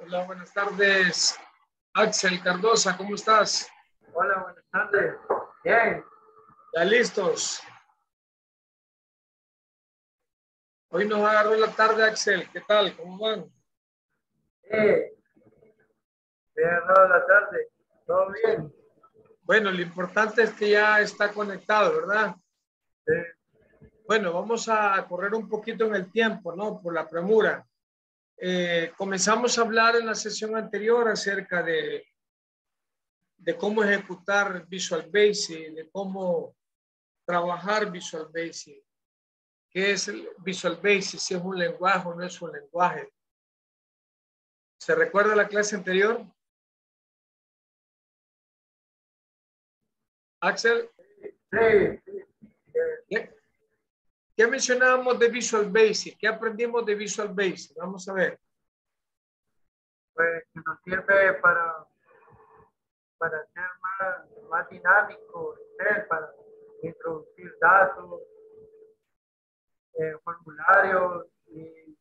Hola, buenas tardes. Axel Cardosa, ¿cómo estás? Hola, buenas tardes. Bien. ¿Ya listos? Hoy nos agarró la tarde, Axel. ¿Qué tal? ¿Cómo van? Sí, bien agarrado la tarde. ¿Todo bien? Bueno, lo importante es que ya está conectado, ¿verdad? Sí. Bueno, vamos a correr un poquito en el tiempo, ¿no? Por la premura. Comenzamos a hablar en la sesión anterior acerca de cómo ejecutar Visual Basic, de cómo trabajar Visual Basic. ¿Qué es el Visual Basic? Si es un lenguaje o no es un lenguaje. ¿Se recuerda la clase anterior? Axel, Sí, sí. ¿qué, qué mencionábamos de Visual Basic? ¿Qué aprendimos de Visual Basic? Vamos a ver. Pues que nos sirve para ser más dinámico, Excel, para introducir datos, formularios y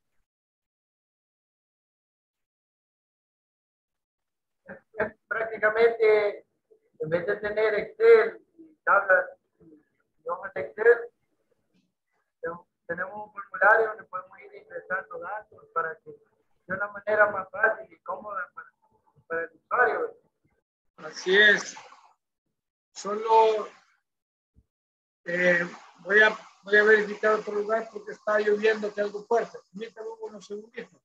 es prácticamente, en vez de tener Excel y tablas y hojas de Excel, tenemos un formulario donde podemos ir ingresando datos para que de una manera más fácil y cómoda para el usuario. Así es. Solo eh, voy a, voy a verificar otro lugar porque está lloviendo que algo fuerte. Permítame unos segunditos.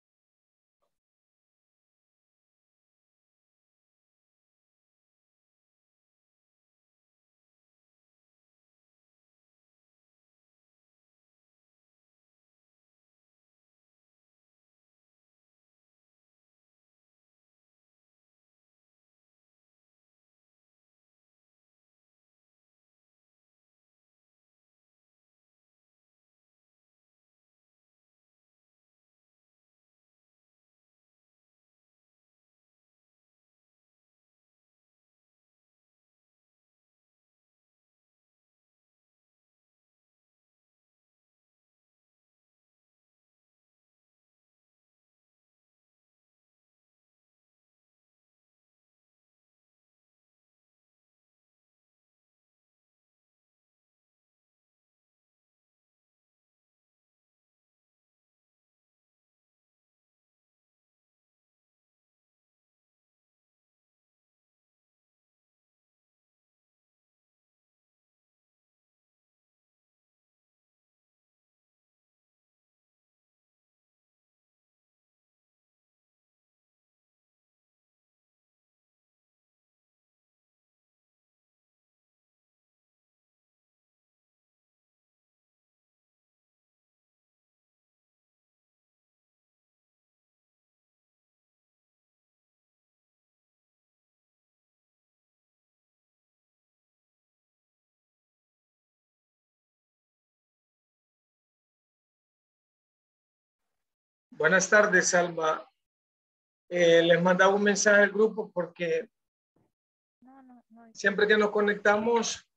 Buenas tardes, Alma. Les mandaba un mensaje al grupo porque siempre que nos conectamos.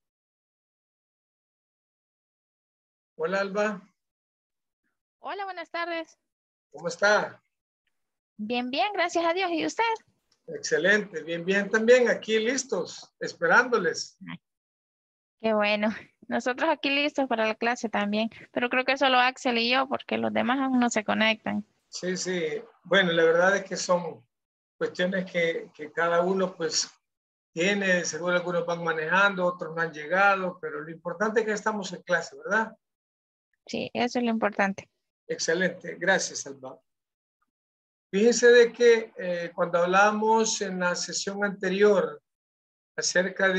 Hola, Alba. Hola, buenas tardes. ¿Cómo está? Bien, bien, gracias a Dios. ¿Y usted? Excelente. Bien, bien también. Aquí listos, esperándoles. Ay, qué bueno. Nosotros aquí listos para la clase también, pero creo que solo Axel y yo, porque los demás aún no se conectan. Sí, sí. Bueno, la verdad es que son cuestiones que cada uno pues tiene, seguro algunos van manejando, otros no han llegado, pero lo importante es que estamos en clase, ¿verdad? Sí, eso es lo importante. Excelente, gracias, Alba. Fíjense de que cuando hablamos en la sesión anterior acerca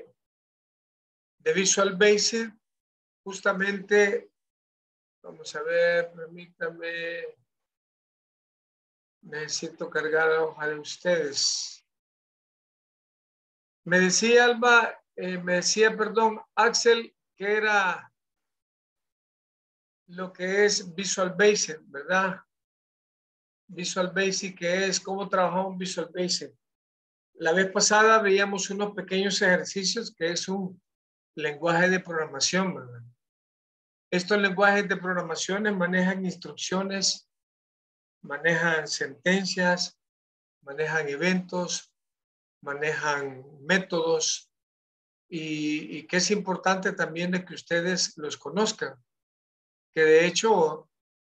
de Visual Basic, justamente, vamos a ver, permítame, necesito cargar la hoja de ustedes. Me decía Alba, perdón, Axel, que era lo que es Visual Basic, ¿verdad? Visual Basic, que es cómo trabajamos Visual Basic. La vez pasada veíamos unos pequeños ejercicios que es un lenguaje de programación, ¿verdad? Estos lenguajes de programación manejan instrucciones, manejan sentencias, manejan eventos, manejan métodos y que es importante también de que ustedes los conozcan, que de hecho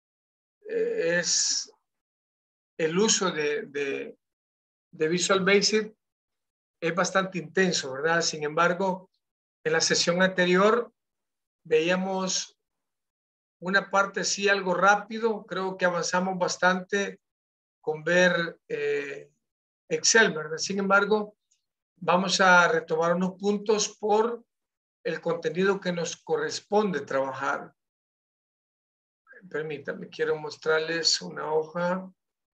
es el uso de Visual Basic es bastante intenso, ¿verdad? Sin embargo, en la sesión anterior veíamos una parte sí algo rápido, creo que avanzamos bastante con ver Excel, ¿verdad? Sin embargo, vamos a retomar unos puntos por el contenido que nos corresponde trabajar. Permítanme, quiero mostrarles una hoja.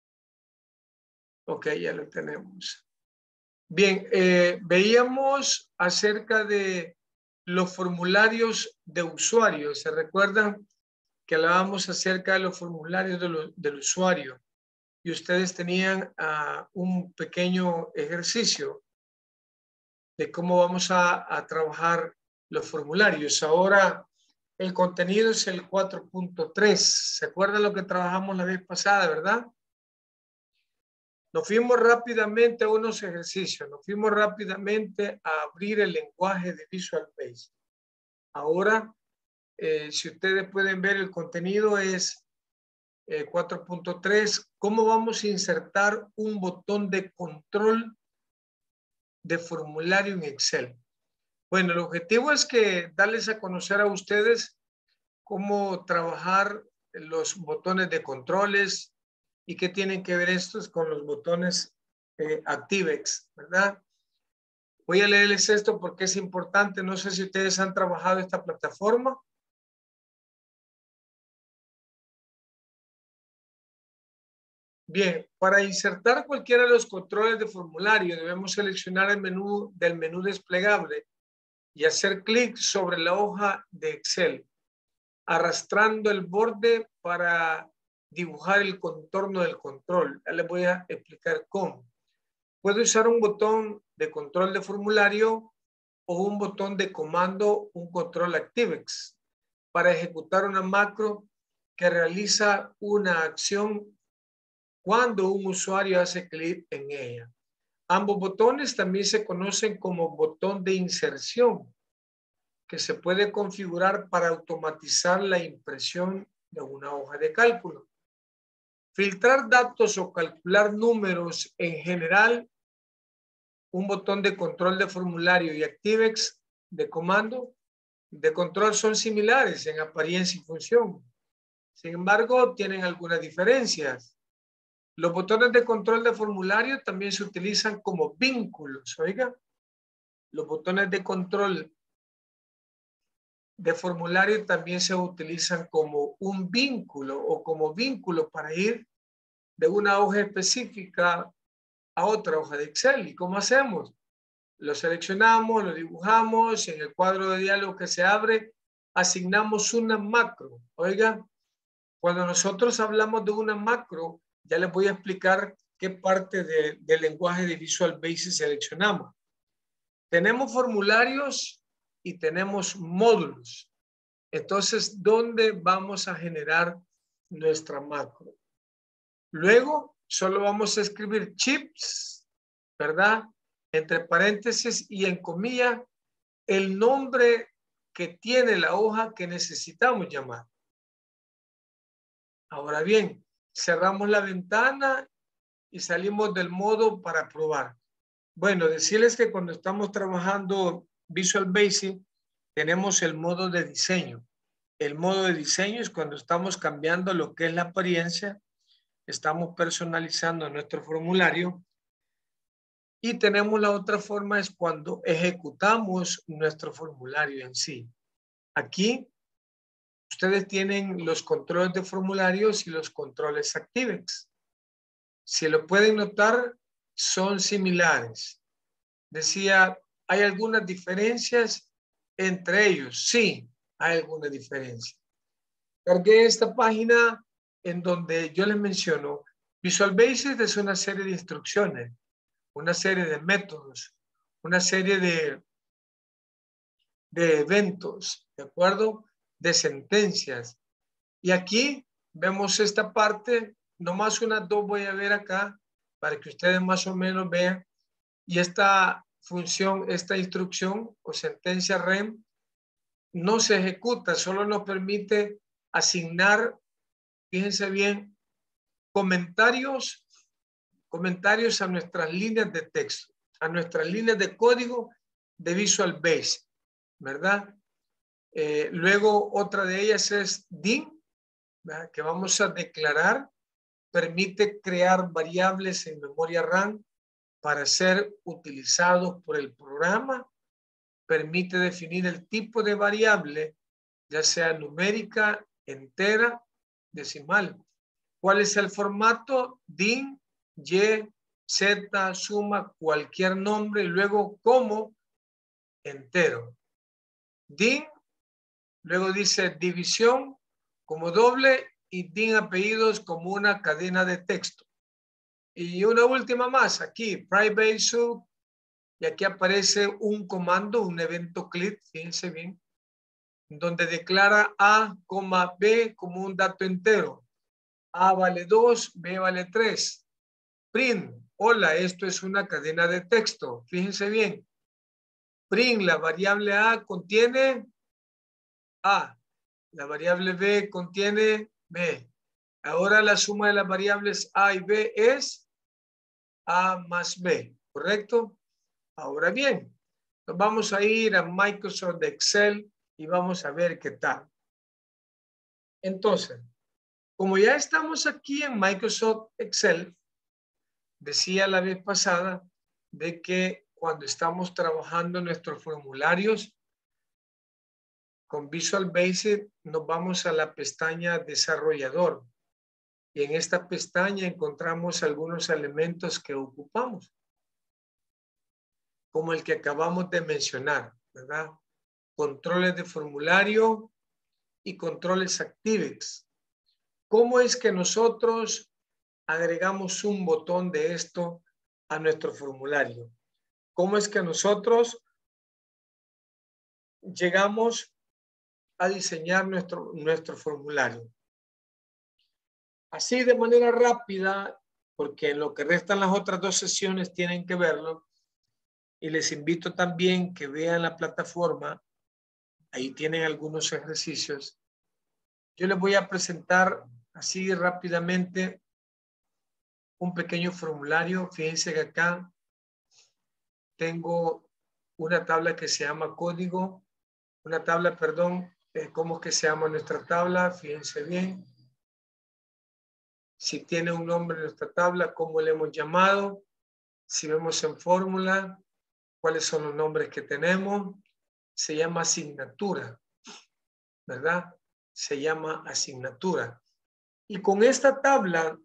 Ok, ya lo tenemos. Bien, veíamos acerca de los formularios de usuario. ¿Se recuerdan que hablábamos acerca de los formularios del usuario? Y ustedes tenían un pequeño ejercicio de cómo vamos a trabajar los formularios. Ahora el contenido es el 4.3. ¿Se acuerdan lo que trabajamos la vez pasada, verdad? Nos fuimos rápidamente a unos ejercicios, nos fuimos rápidamente a abrir el lenguaje de Visual Basic. Ahora, si ustedes pueden ver, el contenido es 4.3. ¿Cómo vamos a insertar un botón de control de formulario en Excel? Bueno, el objetivo es que darles a conocer a ustedes cómo trabajar los botones de controles y qué tienen que ver estos con los botones ActiveX, ¿verdad? Voy a leerles esto porque es importante. No sé si ustedes han trabajado esta plataforma. Bien, para insertar cualquiera de los controles de formulario debemos seleccionar el menú del menú desplegable y hacer clic sobre la hoja de Excel, arrastrando el borde para dibujar el contorno del control. Ya les voy a explicar cómo. Puede usar un botón de control de formulario o un botón de comando, un control ActiveX, para ejecutar una macro que realiza una acción cuando un usuario hace clic en ella. Ambos botones también se conocen como botón de inserción, que se puede configurar para automatizar la impresión de una hoja de cálculo. Filtrar datos o calcular números en general, un botón de control de formulario y ActiveX de comando de control son similares en apariencia y función. Sin embargo, tienen algunas diferencias. Los botones de control de formulario también se utilizan como vínculos. Oiga, los botones de control de formulario también se utilizan como un vínculo o como vínculo para ir de una hoja específica a otra hoja de Excel. ¿Y cómo hacemos? Lo seleccionamos, lo dibujamos, en el cuadro de diálogo que se abre, asignamos una macro. Oiga, cuando nosotros hablamos de una macro, ya les voy a explicar qué parte del lenguaje de Visual Basic seleccionamos. Tenemos formularios y tenemos módulos. Entonces, ¿dónde vamos a generar nuestra macro? Luego, solo vamos a escribir chips, ¿verdad? Entre paréntesis y en comilla, el nombre que tiene la hoja que necesitamos llamar. Ahora bien, cerramos la ventana y salimos del modo para probar. Bueno, decirles que cuando estamos trabajando Visual Basic, tenemos el modo de diseño. El modo de diseño es cuando estamos cambiando lo que es la apariencia, estamos personalizando nuestro formulario. Y tenemos la otra forma, es cuando ejecutamos nuestro formulario en sí. Aquí, ustedes tienen los controles de formularios y los controles ActiveX. Si lo pueden notar, son similares. Decía, ¿hay algunas diferencias entre ellos? Sí, hay algunas diferencias. Cargué esta página en donde yo les menciono, Visual Basic es una serie de instrucciones, una serie de métodos, una serie de eventos, ¿de acuerdo? De sentencias. Y aquí vemos esta parte, nomás unas dos voy a ver acá, para que ustedes más o menos vean. Y esta función, esta instrucción o sentencia REM no se ejecuta, solo nos permite asignar, fíjense bien, comentarios a nuestras líneas de texto, a nuestras líneas de código de Visual Basic, ¿verdad? Luego otra de ellas es DIN, ¿verdad? Que vamos a declarar, permite crear variables en memoria RAM para ser utilizados por el programa, permite definir el tipo de variable, ya sea numérica, entera, decimal. ¿Cuál es el formato? DIN, Y, Z, suma, cualquier nombre y luego como entero. DIN, luego dice división como doble y DIN apellidos como una cadena de texto. Y una última más aquí, private sub, y aquí aparece un comando, un evento click, fíjense bien, donde declara A, B como un dato entero. A vale 2, B vale 3. Print, hola, esto es una cadena de texto. Fíjense bien. Print, la variable A contiene A. La variable B contiene B. Ahora la suma de las variables A y B es A más B, ¿correcto? Ahora bien, nos vamos a ir a Microsoft Excel y vamos a ver qué tal. Entonces, como ya estamos aquí en Microsoft Excel, decía la vez pasada de que cuando estamos trabajando nuestros formularios con Visual Basic, nos vamos a la pestaña Desarrollador. Y en esta pestaña encontramos algunos elementos que ocupamos, como el que acabamos de mencionar, ¿verdad? Controles de formulario y controles ActiveX. ¿Cómo es que nosotros agregamos un botón de esto a nuestro formulario? ¿Cómo es que nosotros llegamos a diseñar nuestro formulario? Así de manera rápida, porque en lo que restan las otras dos sesiones tienen que verlo, y les invito también que vean la plataforma, ahí tienen algunos ejercicios. Yo les voy a presentar así rápidamente un pequeño formulario. Fíjense que acá tengo una tabla que se llama código, una tabla, perdón, ¿cómo es que se llama nuestra tabla? Fíjense bien. Si tiene un nombre nuestra tabla, ¿cómo le hemos llamado? Si vemos en fórmula, ¿cuáles son los nombres que tenemos? Se llama asignatura, ¿verdad? Se llama asignatura. Y con esta tabla,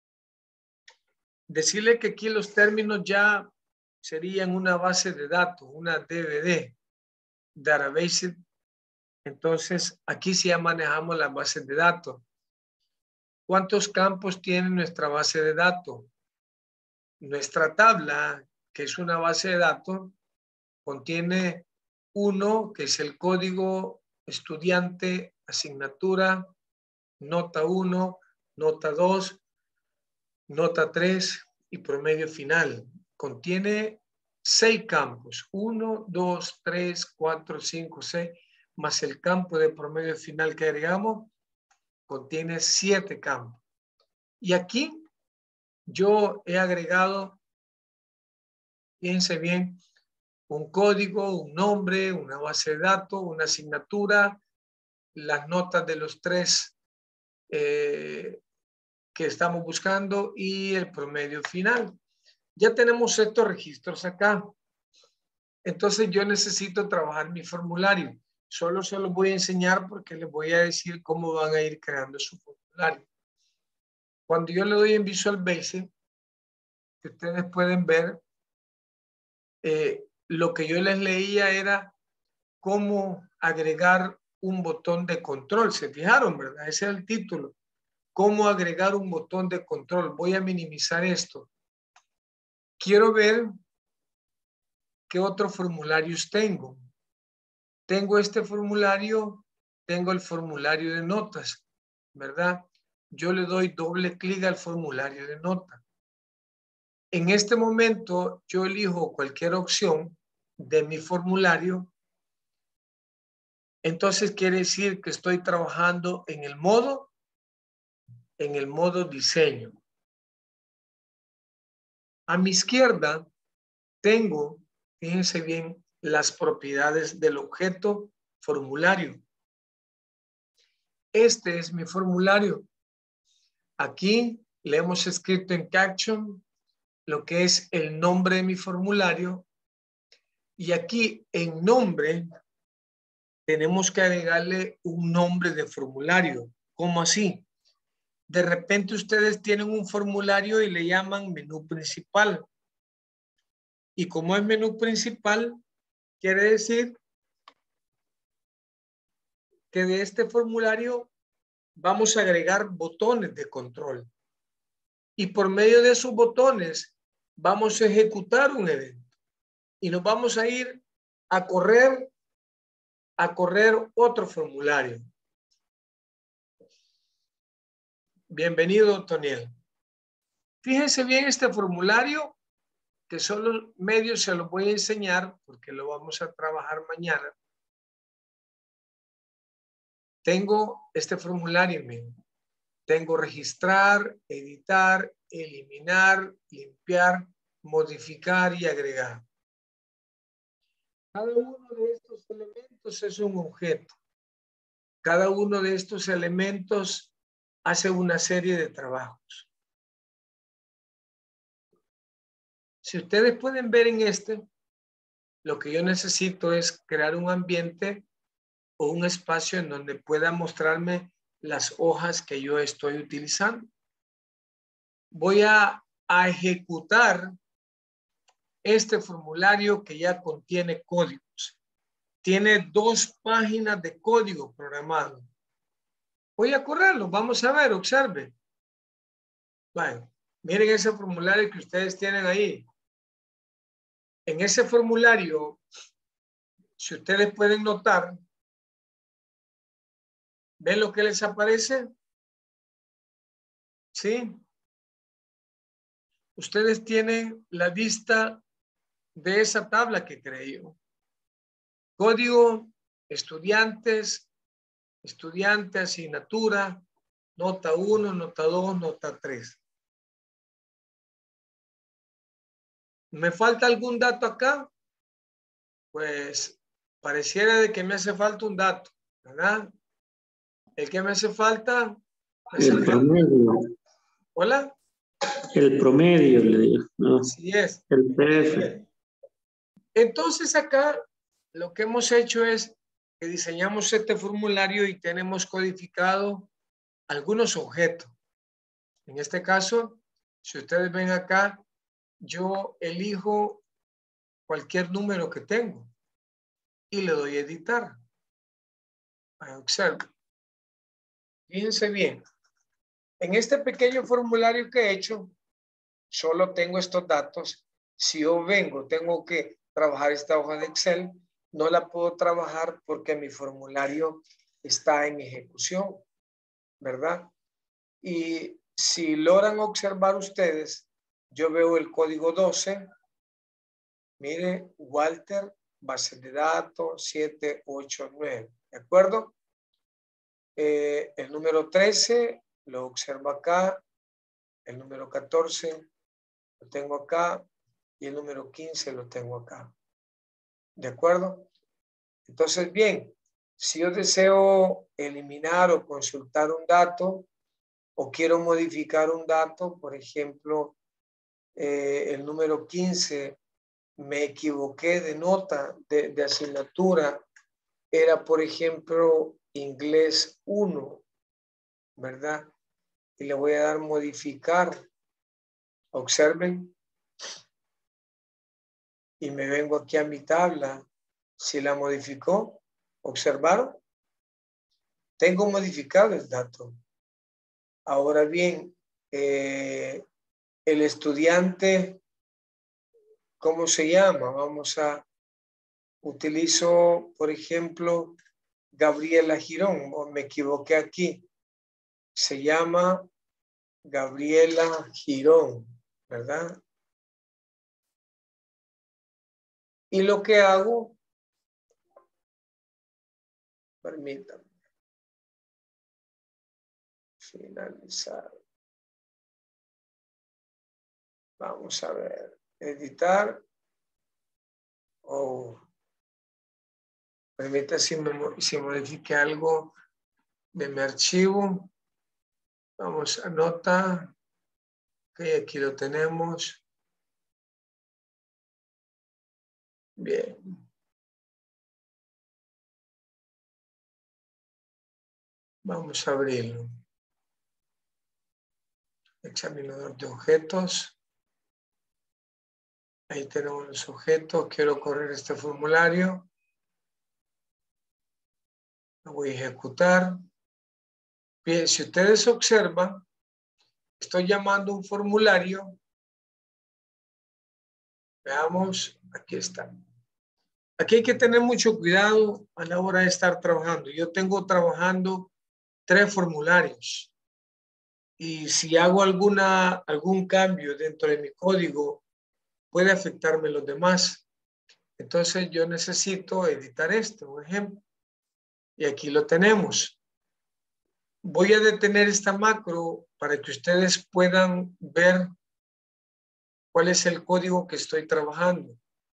decirle que aquí los términos ya serían una base de datos, una DVD, database. Entonces, aquí sí ya manejamos las bases de datos. ¿Cuántos campos tiene nuestra base de datos? Nuestra tabla, que es una base de datos, contiene uno, que es el código estudiante, asignatura, nota 1, nota 2, nota 3 y promedio final. Contiene 6 campos, 1, 2, 3, 4, 5, 6, más el campo de promedio final que agregamos, contiene 7 campos. Y aquí yo he agregado, fíjense bien, un código, un nombre, una base de datos, una asignatura, las notas de los 3 que estamos buscando y el promedio final. Ya tenemos estos registros acá. Entonces yo necesito trabajar mi formulario. Solo se los voy a enseñar porque les voy a decir cómo van a ir creando su formulario. Cuando yo le doy en Visual Basic, ustedes pueden ver, lo que yo les leía era cómo agregar un botón de control. ¿Se fijaron, verdad? Ese es el título. Cómo agregar un botón de control. Voy a minimizar esto. Quiero ver qué otros formularios tengo. Tengo este formulario, tengo el formulario de notas, ¿verdad? Yo le doy doble clic al formulario de notas. En este momento yo elijo cualquier opción de mi formulario. Entonces quiere decir que estoy trabajando en el modo diseño. A mi izquierda tengo, fíjense bien, las propiedades del objeto formulario. Este es mi formulario. Aquí le hemos escrito en caption lo que es el nombre de mi formulario. Y aquí en nombre tenemos que agregarle un nombre de formulario. ¿Cómo así? De repente ustedes tienen un formulario y le llaman menú principal. Y como es menú principal, quiere decir que de este formulario vamos a agregar botones de control. Y por medio de esos botones vamos a ejecutar un evento. Y nos vamos a ir a correr otro formulario. Bienvenido, Toniel. Fíjense bien este formulario, que solo medio se lo voy a enseñar porque lo vamos a trabajar mañana. Tengo este formulario, miren. Tengo registrar, editar, eliminar, limpiar, modificar y agregar. Cada uno de estos elementos es un objeto. Cada uno de estos elementos hace una serie de trabajos. Si ustedes pueden ver en este, lo que yo necesito es crear un ambiente o un espacio en donde pueda mostrarme las hojas que yo estoy utilizando. Voy a ejecutar este formulario que ya contiene códigos. Tiene 2 páginas de código programado. Voy a correrlo. Vamos a ver, observe. Bueno, miren ese formulario que ustedes tienen ahí. En ese formulario, si ustedes pueden notar, ¿ven lo que les aparece? ¿Sí? Ustedes tienen la vista de esa tabla que creé yo. Código, estudiantes, estudiante, asignatura, nota 1, nota 2, nota 3. ¿Me falta algún dato acá? Pues pareciera de que me hace falta un dato, ¿verdad? El que me hace falta... El promedio. ¿Hola? El promedio, le digo. No, Así es. el PF. Entonces acá lo que hemos hecho es que diseñamos este formulario y tenemos codificado algunos objetos. En este caso, si ustedes ven acá, yo elijo cualquier número que tengo y le doy a editar. Observen. Fíjense bien. En este pequeño formulario que he hecho, solo tengo estos datos. Si yo tengo que trabajar esta hoja de Excel, no la puedo trabajar porque mi formulario está en ejecución, ¿verdad? Y si logran observar ustedes, yo veo el código 12. Mire, Walter, base de datos 789, ¿de acuerdo? El número 13 lo observo acá, el número 14 lo tengo acá y el número 15 lo tengo acá. ¿De acuerdo? Entonces, bien, si yo deseo eliminar o consultar un dato o quiero modificar un dato, por ejemplo, el número 15, me equivoqué de nota de asignatura, era, por ejemplo, inglés 1, ¿verdad? Y le voy a dar modificar. Observen. Y me vengo aquí a mi tabla. Si la modificó, ¿observaron? Tengo modificado el dato. Ahora bien, el estudiante, ¿cómo se llama? Vamos a, utilizo, por ejemplo, Gabriela Girón, o me equivoqué aquí. Se llama Gabriela Girón, ¿verdad? Y lo que hago, permítanme, finalizar. Vamos a ver, editar. O permita si modifique algo de mi archivo. Vamos a nota. Ok, aquí lo tenemos. Bien. Vamos a abrirlo. Examinador de objetos. Ahí tenemos los objetos. Quiero correr este formulario. Lo voy a ejecutar. Bien, si ustedes observan, estoy llamando un formulario. Veamos, aquí está. Aquí hay que tener mucho cuidado a la hora de estar trabajando. Yo tengo trabajando 3 formularios. Y si hago algún cambio dentro de mi código, puede afectarme los demás. Entonces yo necesito editar un ejemplo. Y aquí lo tenemos. Voy a detener esta macro para que ustedes puedan ver cuál es el código que estoy trabajando.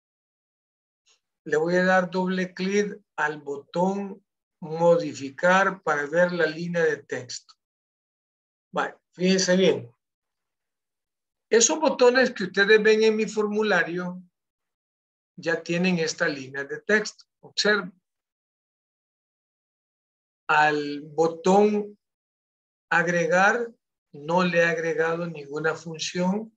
Le voy a dar doble clic al botón modificar para ver la línea de texto. Vale, fíjense bien. Esos botones que ustedes ven en mi formulario ya tienen esta línea de texto. Observen. Al botón agregar no le he agregado ninguna función.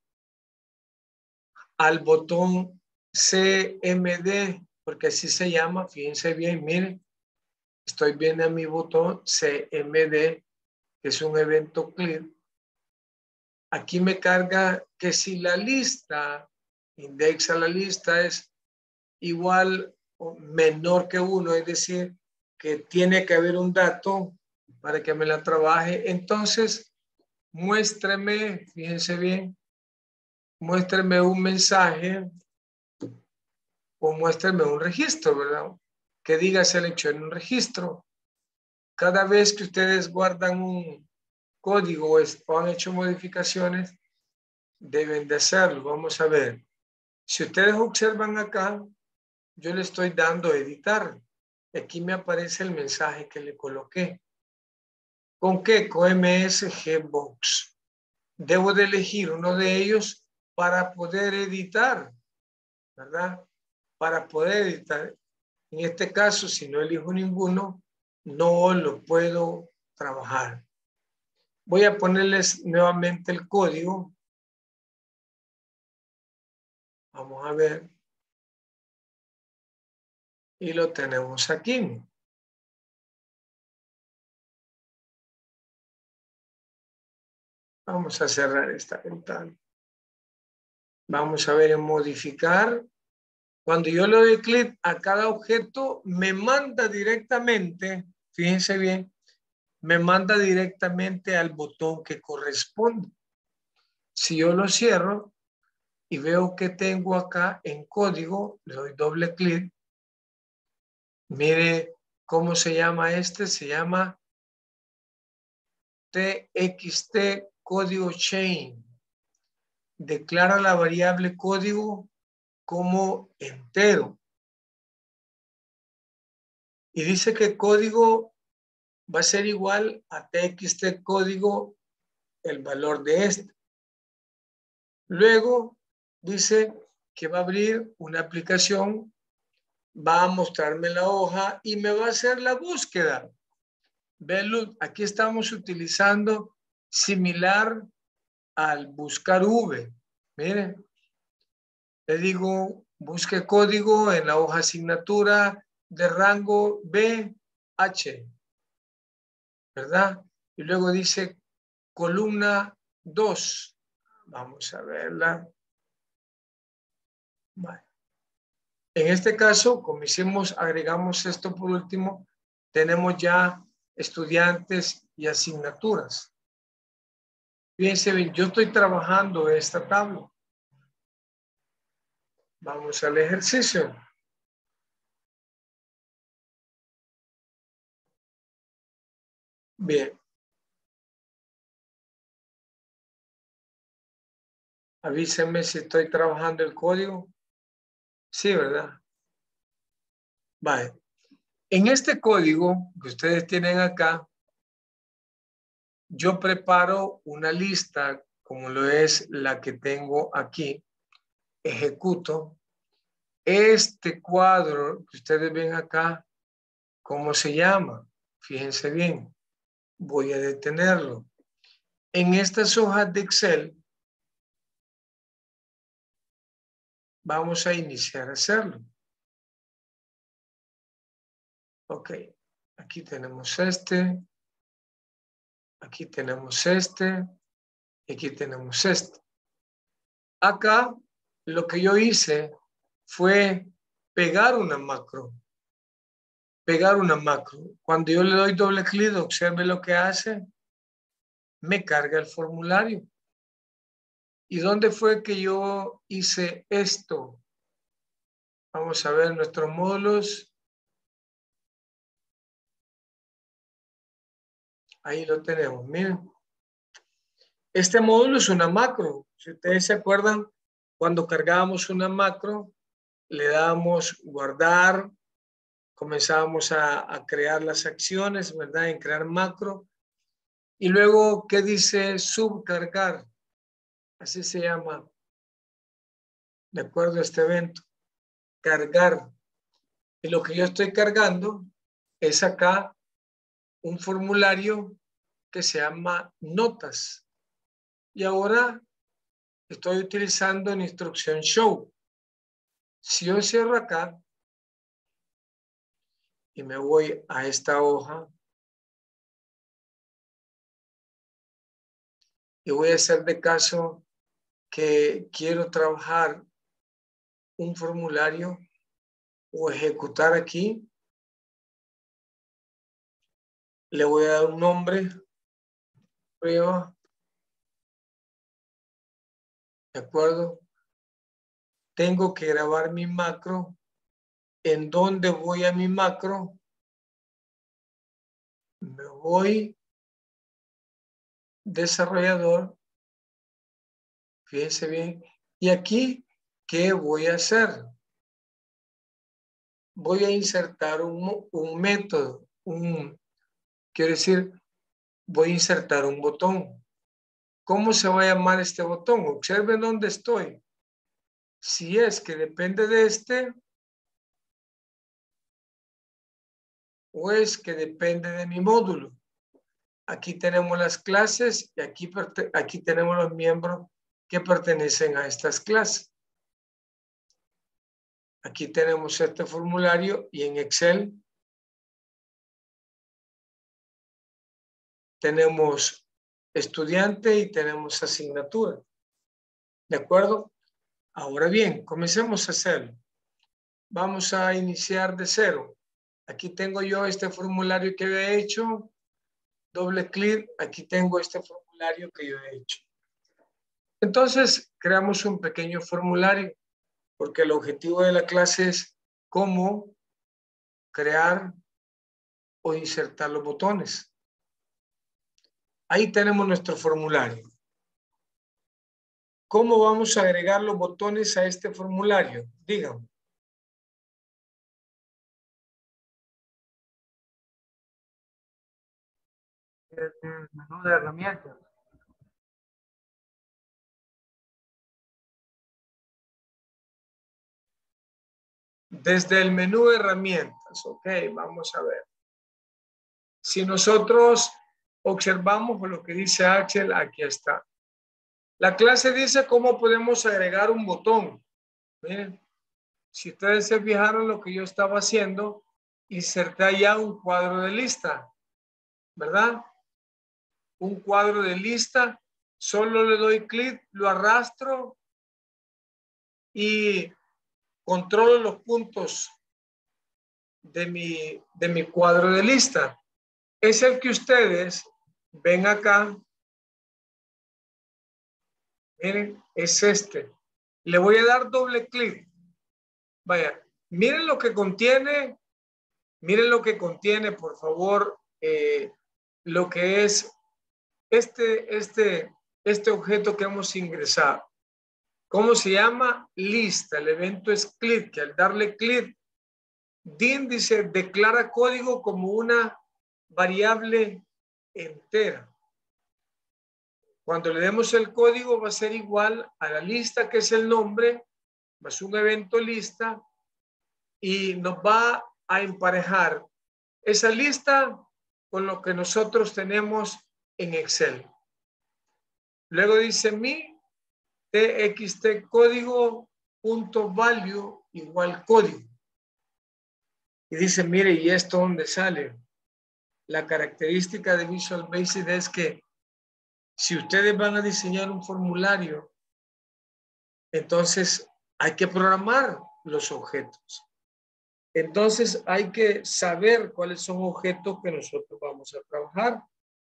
Al botón CMD, porque así se llama, fíjense bien, miren, estoy viendo mi botón CMD, que es un evento clear. Aquí me carga que si la lista, indexa la lista es igual o menor que 1, es decir, que tiene que haber un dato para que me la trabaje, entonces muéstreme, fíjense bien, muéstreme un mensaje o muéstreme un registro, ¿verdad? Que diga seleccione un registro. Cada vez que ustedes guardan un código o han hecho modificaciones, deben de hacerlo. Vamos a ver. Si ustedes observan acá, yo le estoy dando a editar. Aquí me aparece el mensaje que le coloqué. ¿Con qué? Con MSGbox. Debo de elegir uno de ellos para poder editar, ¿verdad? Para poder editar. En este caso, si no elijo ninguno, no lo puedo trabajar. Voy a ponerles nuevamente el código. Vamos a ver. Y lo tenemos aquí. Vamos a cerrar esta ventana. Vamos a ver en modificar. Cuando yo le doy clic a cada objeto, me manda directamente, fíjense bien, me manda directamente al botón que corresponde. Si yo lo cierro y veo que tengo acá en código, le doy doble clic. Mire cómo se llama este, se llama TXT código chain. Declara la variable código como entero. Y dice que código va a ser igual a TXT código, el valor de este. Luego dice que va a abrir una aplicación, va a mostrarme la hoja y me va a hacer la búsqueda. Ven, aquí estamos utilizando similar al buscar V. Miren, le digo, busque código en la hoja asignatura de rango BH, ¿verdad? Y luego dice columna 2. Vamos a verla. Vale. En este caso, como hicimos, agregamos esto por último, tenemos ya estudiantes y asignaturas. Fíjense bien, yo estoy trabajando esta tabla. Vamos al ejercicio. Bien. Avísenme si estoy trabajando el código. Sí, ¿verdad? Vale. En este código que ustedes tienen acá, yo preparo una lista como lo es la que tengo aquí. Ejecuto. Este cuadro que ustedes ven acá, ¿cómo se llama? Fíjense bien. Voy a detenerlo. En estas hojas de Excel, vamos a iniciar a hacerlo. Ok, aquí tenemos este, aquí tenemos este, y aquí tenemos este. Acá lo que yo hice fue pegar una macro. Pegar una macro. Cuando yo le doy doble clic, observe lo que hace. Me carga el formulario. ¿Y dónde fue que yo hice esto? Vamos a ver nuestros módulos. Ahí lo tenemos, miren. Este módulo es una macro. Si ustedes se acuerdan, cuando cargábamos una macro, le dábamos guardar, comenzábamos a crear las acciones, ¿verdad? En crear macro. Y luego, ¿qué dice subcargar? Así se llama, de acuerdo a este evento. Cargar. Y lo que yo estoy cargando es acá un formulario que se llama notas. Y ahora estoy utilizando en instrucción show. Si yo cierro acá y me voy a esta hoja y voy a hacer de caso que quiero trabajar un formulario o ejecutar aquí, le voy a dar un nombre, prueba, ¿de acuerdo? Tengo que grabar mi macro. ¿En dónde voy a mi macro? Me voy, desarrollador, fíjense bien, y aquí, ¿qué voy a hacer? Voy a insertar un método, quiero decir, voy a insertar un botón. ¿Cómo se va a llamar este botón? Observen dónde estoy. Si es que depende de este, o es que depende de mi módulo. Aquí tenemos las clases y aquí tenemos los miembros que pertenecen a estas clases. Aquí tenemos este formulario y en Excel tenemos estudiante y tenemos asignatura. ¿De acuerdo? Ahora bien, comencemos a hacerlo. Vamos a iniciar de cero. Aquí tengo yo este formulario que he hecho. Doble clic, aquí tengo este formulario que yo he hecho. Entonces, creamos un pequeño formulario, porque el objetivo de la clase es cómo crear o insertar los botones. Ahí tenemos nuestro formulario. ¿Cómo vamos a agregar los botones a este formulario? Díganme. Desde el menú de herramientas. Desde el menú de herramientas. Ok, vamos a ver. Si nosotros observamos lo que dice Axel, aquí está. La clase dice cómo podemos agregar un botón. Miren, si ustedes se fijaron lo que yo estaba haciendo, inserté allá un cuadro de lista, ¿verdad? Un cuadro de lista, solo le doy clic, lo arrastro y controlo los puntos de mi cuadro de lista. Es el que ustedes ven acá. Miren, es este. Le voy a dar doble clic. Vaya, miren lo que contiene. Miren lo que contiene, por favor, lo que es este objeto que hemos ingresado. ¿Cómo se llama? Lista. El evento es click, que al darle click, DIN dice declara código como una variable entera. Cuando le demos el código va a ser igual a la lista, que es el nombre, más un evento lista, y nos va a emparejar esa lista con lo que nosotros tenemos en Excel. Luego dice mi txt código punto value igual código. Y dice, mire, ¿y esto dónde sale? La característica de Visual Basic es que si ustedes van a diseñar un formulario, entonces hay que programar los objetos. Entonces hay que saber cuáles son objetos que nosotros vamos a trabajar.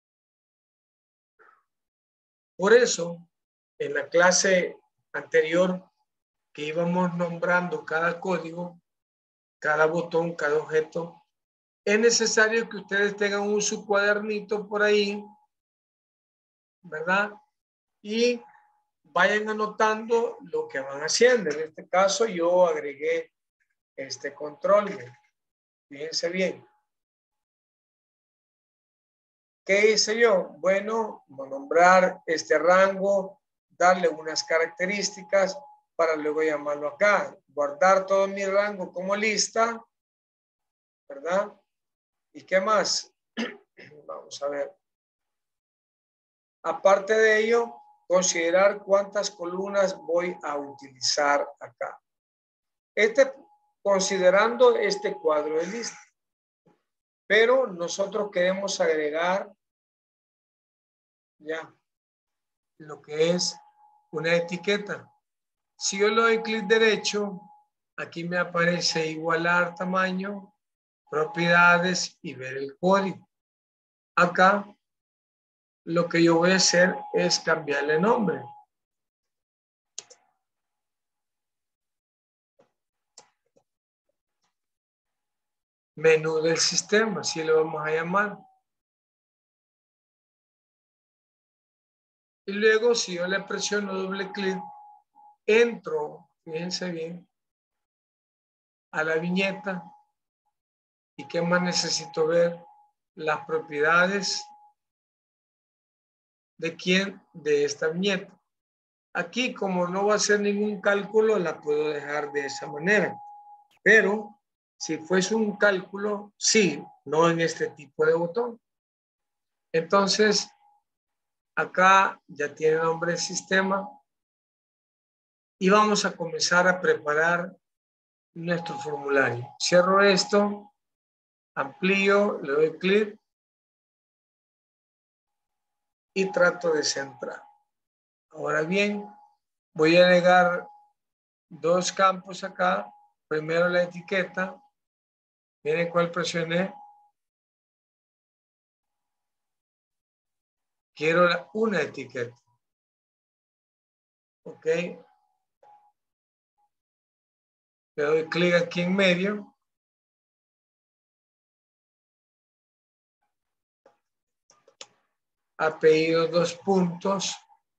Por eso, en la clase anterior que íbamos nombrando cada código, cada botón, cada objeto, es necesario que ustedes tengan su cuadernito por ahí, ¿verdad? Y vayan anotando lo que van haciendo. En este caso yo agregué este control. Fíjense bien. ¿Qué hice yo? Bueno, nombrar este rango, darle unas características para luego llamarlo acá. Guardar todo mi rango como lista, ¿verdad? ¿Y qué más? Vamos a ver. Aparte de ello, considerar cuántas columnas voy a utilizar acá. Considerando este cuadro de lista. Pero nosotros queremos agregar ya lo que es una etiqueta. Si yo le doy clic derecho, aquí me aparece igualar tamaño, propiedades y ver el código. Acá lo que yo voy a hacer es cambiarle nombre. Menú del sistema, así lo vamos a llamar. Y luego, si yo le presiono doble clic, entro, fíjense bien, a la viñeta. ¿Y qué más necesito ver? Las propiedades de quién, de esta viñeta. Aquí, como no va a hacer ningún cálculo, la puedo dejar de esa manera. Pero si fuese un cálculo, sí, no en este tipo de botón. Entonces, acá ya tiene nombre de sistema y vamos a comenzar a preparar nuestro formulario. Cierro esto, amplío, le doy clic y trato de centrar. Ahora bien, voy a agregar dos campos acá. Primero la etiqueta. Miren cuál presioné. Quiero una etiqueta. Ok. Le doy clic aquí en medio. Apellido dos puntos.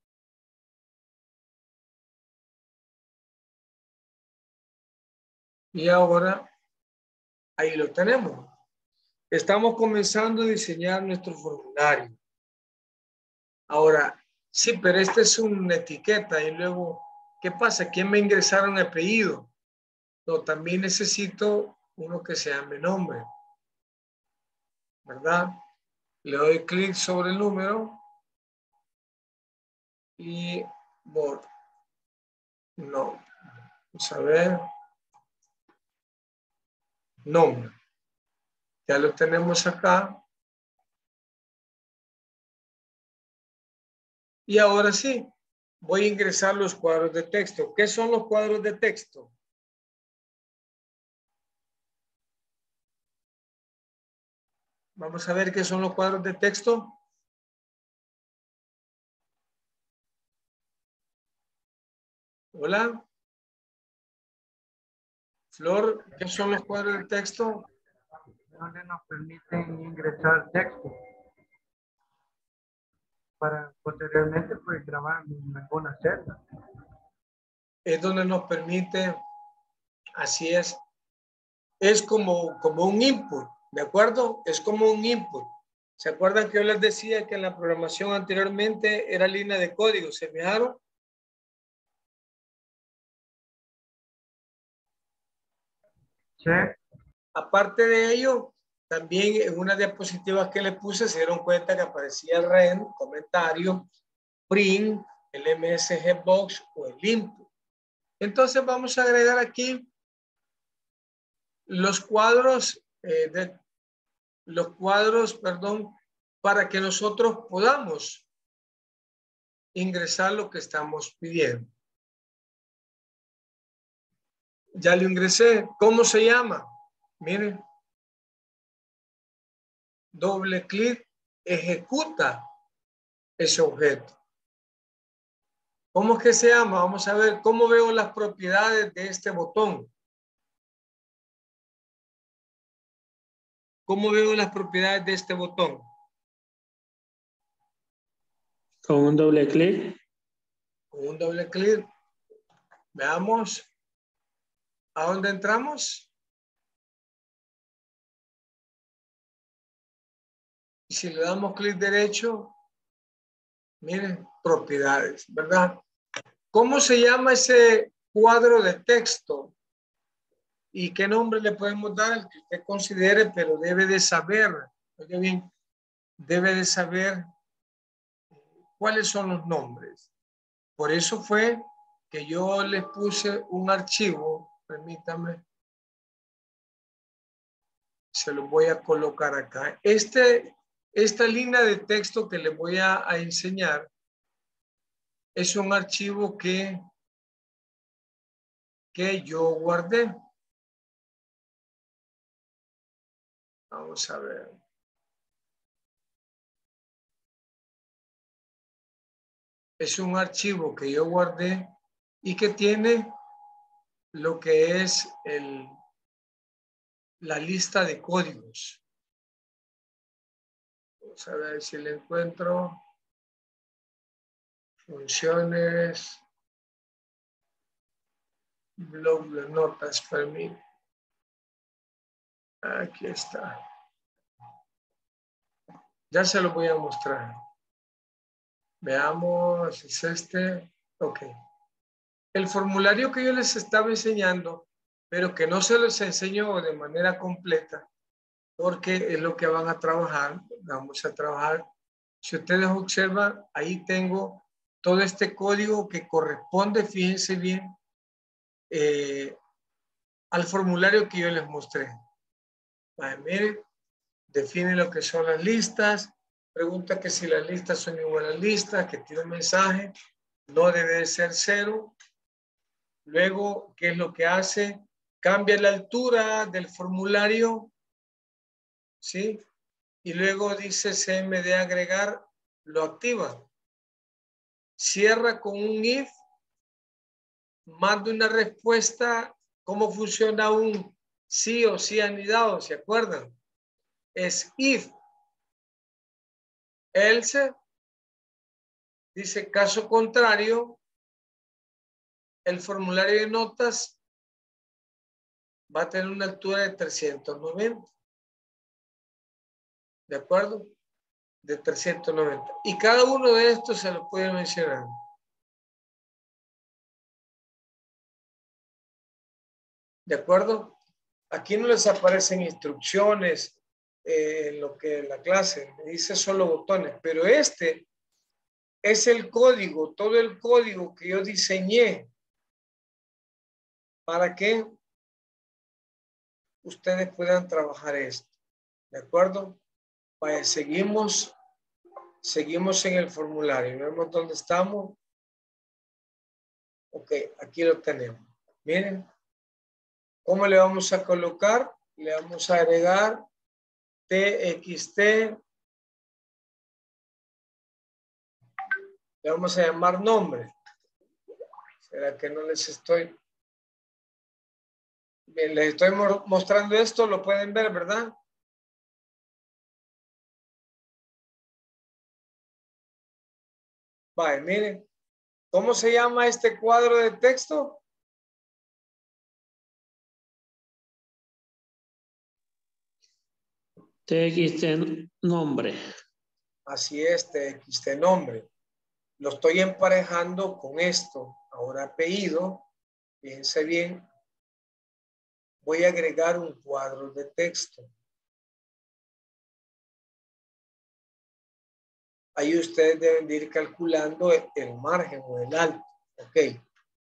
Y ahora ahí lo tenemos. Estamos comenzando a diseñar nuestro formulario. Ahora, sí, pero esta es una etiqueta y luego, ¿qué pasa? ¿Quién me ingresaron apellido? No, también necesito uno que se llame nombre, ¿verdad? Le doy clic sobre el número y borro. No, vamos a ver. Nombre. Ya lo tenemos acá. Y ahora sí, voy a ingresar los cuadros de texto. ¿Qué son los cuadros de texto? Vamos a ver qué son los cuadros de texto. Hola. Flor, ¿qué son los cuadros de texto? Donde nos permiten ingresar texto. para posteriormente pues grabar en alguna celda. Es donde nos permite, así es como un input, ¿de acuerdo? Es como un input. ¿Se acuerdan que yo les decía que en la programación anteriormente era línea de código? ¿Se fijaron? Sí. Aparte de ello, también en unas diapositivas que le puse se dieron cuenta que aparecía el REN, comentario, print, el MSG box o el input. Entonces vamos a agregar aquí los cuadros, para que nosotros podamos ingresar lo que estamos pidiendo. Ya lo ingresé. ¿Cómo se llama? Miren. Doble clic, ejecuta ese objeto. ¿Cómo es que se llama? Vamos a ver cómo veo las propiedades de este botón. ¿Cómo veo las propiedades de este botón? Con un doble clic. Con un doble clic. Veamos. ¿A dónde entramos? Y si le damos clic derecho, miren, propiedades, ¿verdad? ¿Cómo se llama ese cuadro de texto? ¿Y qué nombre le podemos dar? El que usted considere, pero debe de saber, oye bien, debe de saber cuáles son los nombres. Por eso fue que yo les puse un archivo, permítame, se lo voy a colocar acá. Esta línea de texto que les voy a enseñar es un archivo que yo guardé. Vamos a ver. Es un archivo que yo guardé y que tiene lo que es la lista de códigos. Vamos a ver si le encuentro. Funciones. Blog de notas, permite. Aquí está. Ya se lo voy a mostrar. Veamos, es este. Ok. El formulario que yo les estaba enseñando, pero que no se los enseño de manera completa, porque es lo que van a trabajar. Vamos a trabajar. Si ustedes observan, ahí tengo todo este código que corresponde, fíjense bien, al formulario que yo les mostré. Miren, define lo que son las listas, pregunta que si las listas son iguales a listas, que tiene un mensaje, no debe de ser 0. Luego, ¿qué es lo que hace? Cambia la altura del formulario, ¿sí? Y luego dice CMD agregar, lo activa. Cierra con un if, manda una respuesta. ¿Cómo funciona un sí o sí anidado? ¿Se acuerdan? Es if, else, dice caso contrario, el formulario de notas va a tener una altura de 390. ¿De acuerdo? De 390. Y cada uno de estos se lo puede mencionar. ¿De acuerdo? Aquí no les aparecen instrucciones en lo que en la clase, me dice solo botones, pero este es el código, todo el código que yo diseñé para que ustedes puedan trabajar esto. ¿De acuerdo? Vaya, seguimos en el formulario. Vemos dónde estamos. Ok, aquí lo tenemos. Miren, ¿cómo le vamos a colocar? Le vamos a agregar TXT. Le vamos a llamar nombre. ¿Será que no les estoy? Bien, les estoy mostrando esto, lo pueden ver, ¿verdad? Vale, miren. ¿Cómo se llama este cuadro de texto? TXT nombre. Así es, TXT nombre. Lo estoy emparejando con esto. Ahora apellido. Fíjense bien. Voy a agregar un cuadro de texto. Ahí ustedes deben de ir calculando el margen o el alto. Ok.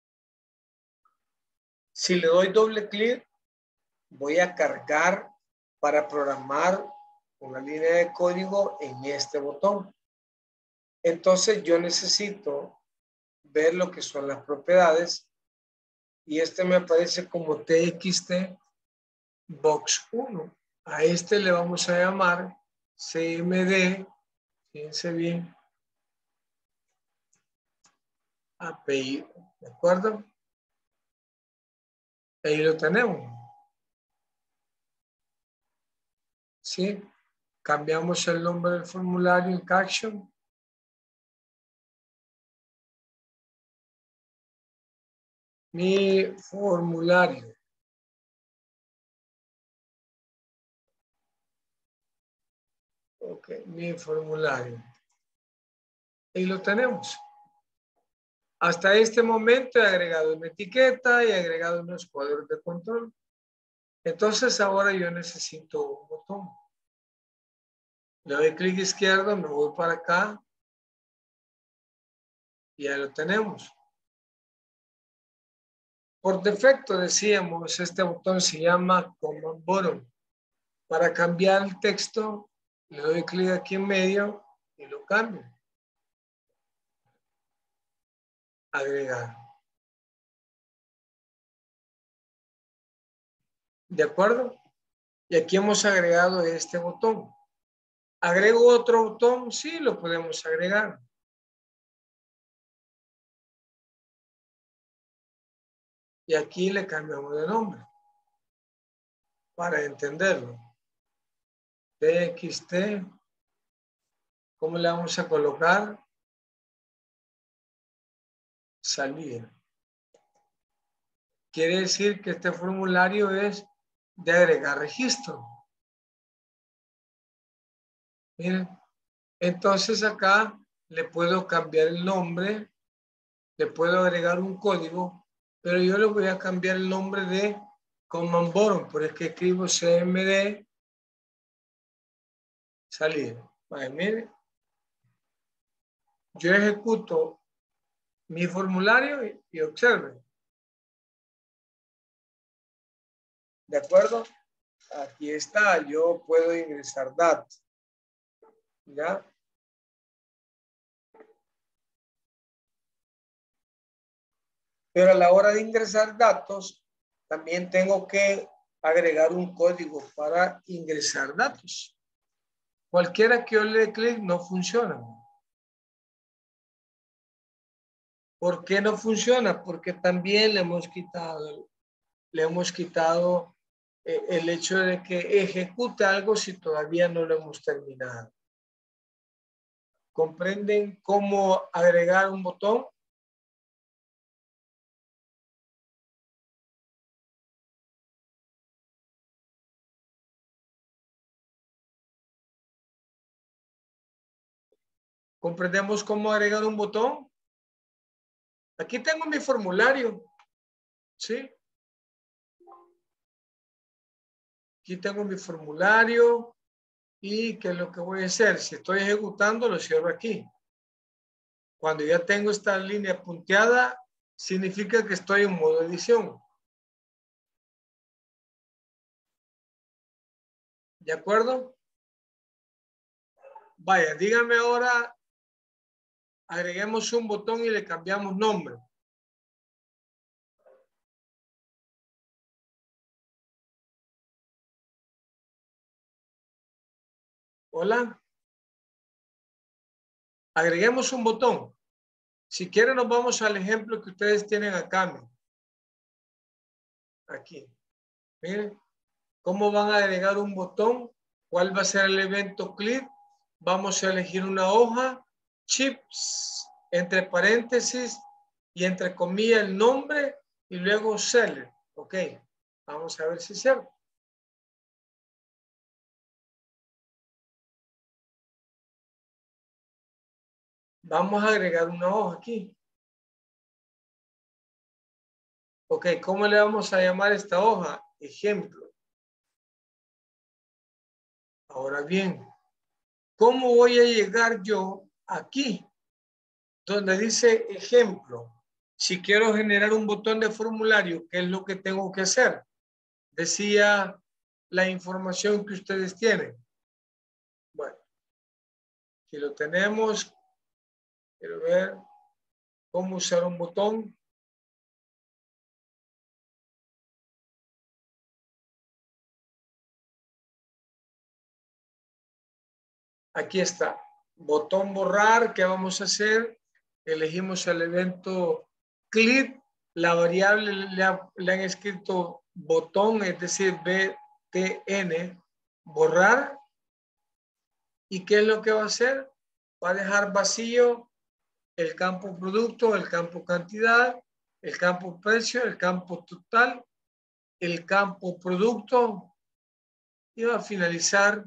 Si le doy doble clic, voy a cargar para programar una línea de código en este botón. Entonces yo necesito ver lo que son las propiedades y este me aparece como TXT box 1. A este le vamos a llamar CMD, fíjense bien, apellido, ¿de acuerdo? Ahí lo tenemos. ¿Sí? Cambiamos el nombre del formulario en caption. Mi formulario. Ok, mi formulario. Ahí lo tenemos. Hasta este momento he agregado una etiqueta y he agregado unos cuadros de control. Entonces ahora yo necesito un botón. Le doy clic izquierdo, me voy para acá. Y ya lo tenemos. Por defecto decíamos, este botón se llama Command Button. Para cambiar el texto, le doy clic aquí en medio y lo cambio. Agregar. ¿De acuerdo? Y aquí hemos agregado este botón. ¿Agrego otro botón? Sí, lo podemos agregar. Y aquí le cambiamos de nombre. Para entenderlo. TXT. ¿Cómo le vamos a colocar? Salida. Quiere decir que este formulario es de agregar registro. Miren. Entonces acá le puedo cambiar el nombre, le puedo agregar un código, pero yo le voy a cambiar el nombre de Command Button, por eso que escribo CMD salida. Vale, mire, yo ejecuto mi formulario y observen. ¿De acuerdo? Aquí está, yo puedo ingresar datos. ¿Ya? Pero a la hora de ingresar datos, también tengo que agregar un código para ingresar datos. Cualquiera que yo le dé clic no funciona. ¿Por qué no funciona? Porque también le hemos quitado el hecho de que ejecute algo si todavía no lo hemos terminado. ¿Comprenden cómo agregar un botón? ¿Comprendemos cómo agregar un botón? Aquí tengo mi formulario. ¿Sí? Aquí tengo mi formulario. ¿Y qué es lo que voy a hacer? Si estoy ejecutando, lo cierro aquí. Cuando ya tengo esta línea punteada, significa que estoy en modo edición. ¿De acuerdo? Vaya, dígame ahora, agreguemos un botón y le cambiamos nombre. Hola. Agreguemos un botón. Si quieren nos vamos al ejemplo que ustedes tienen acá. Aquí. Miren. ¿Cómo van a agregar un botón? ¿Cuál va a ser el evento clip? Vamos a elegir una hoja. Chips. entre paréntesis y entre comillas el nombre y luego seller. Ok, vamos a ver si es cierto. Vamos a agregar una hoja aquí. Ok, ¿cómo le vamos a llamar esta hoja? Ejemplo. Ahora bien, ¿cómo voy a llegar yo aquí? Donde dice ejemplo. Si quiero generar un botón de formulario, ¿qué es lo que tengo que hacer? Decía la información que ustedes tienen. Bueno, si lo tenemos, quiero ver cómo usar un botón. Aquí está. Botón borrar. ¿Qué vamos a hacer? Elegimos el evento clip. La variable le han escrito botón, es decir, BTN, borrar. ¿Y qué es lo que va a hacer? Va a dejar vacío el campo producto, el campo cantidad, el campo precio, el campo total, el campo producto y va a finalizar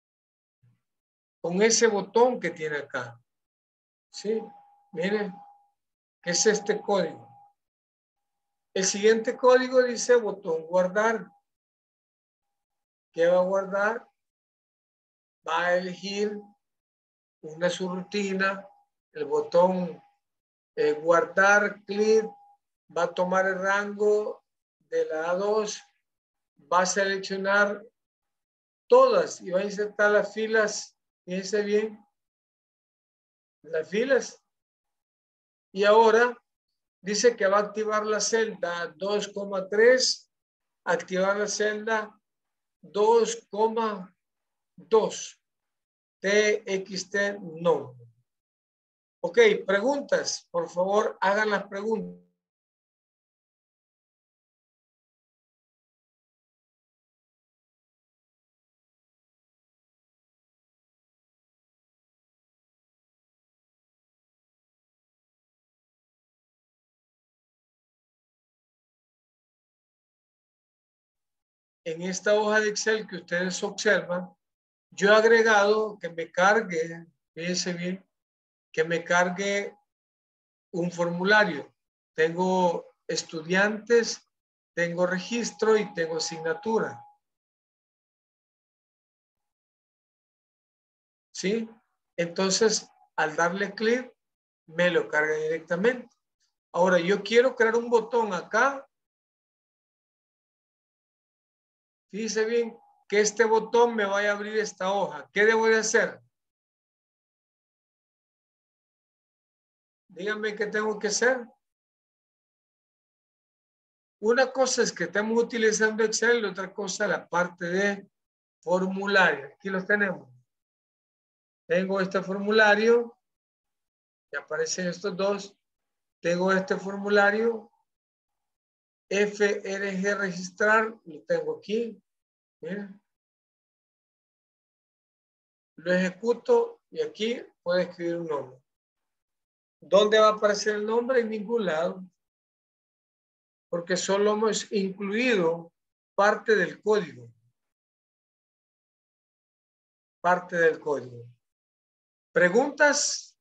con ese botón que tiene acá. ¿Sí? Miren, ¿qué es este código? El siguiente código dice botón guardar. ¿Qué va a guardar? Va a elegir una subrutina, el botón guardar clip, va a tomar el rango de la A2, va a seleccionar todas y va a insertar las filas, fíjense bien, las filas. Y ahora dice que va a activar la celda 2,3, activar la celda 2,2, TXT no. Ok, preguntas, por favor, hagan las preguntas. En esta hoja de Excel que ustedes observan, yo he agregado que me cargue, fíjense bien, que me cargue un formulario. Tengo estudiantes, tengo registro y tengo asignatura. ¿Sí? Entonces, al darle clic, me lo carga directamente. Ahora, yo quiero crear un botón acá. Fíjense bien que este botón me vaya a abrir esta hoja. ¿Qué debo de hacer? Díganme qué tengo que hacer. Una cosa es que estamos utilizando Excel, y otra cosa la parte de formulario. Aquí los tenemos. Tengo este formulario, que aparecen estos dos. Tengo este formulario, FRG registrar, lo tengo aquí. Miren. Lo ejecuto y aquí puedo escribir un nombre. ¿Dónde va a aparecer el nombre? En ningún lado. Porque solo hemos incluido parte del código. Parte del código. ¿Preguntas?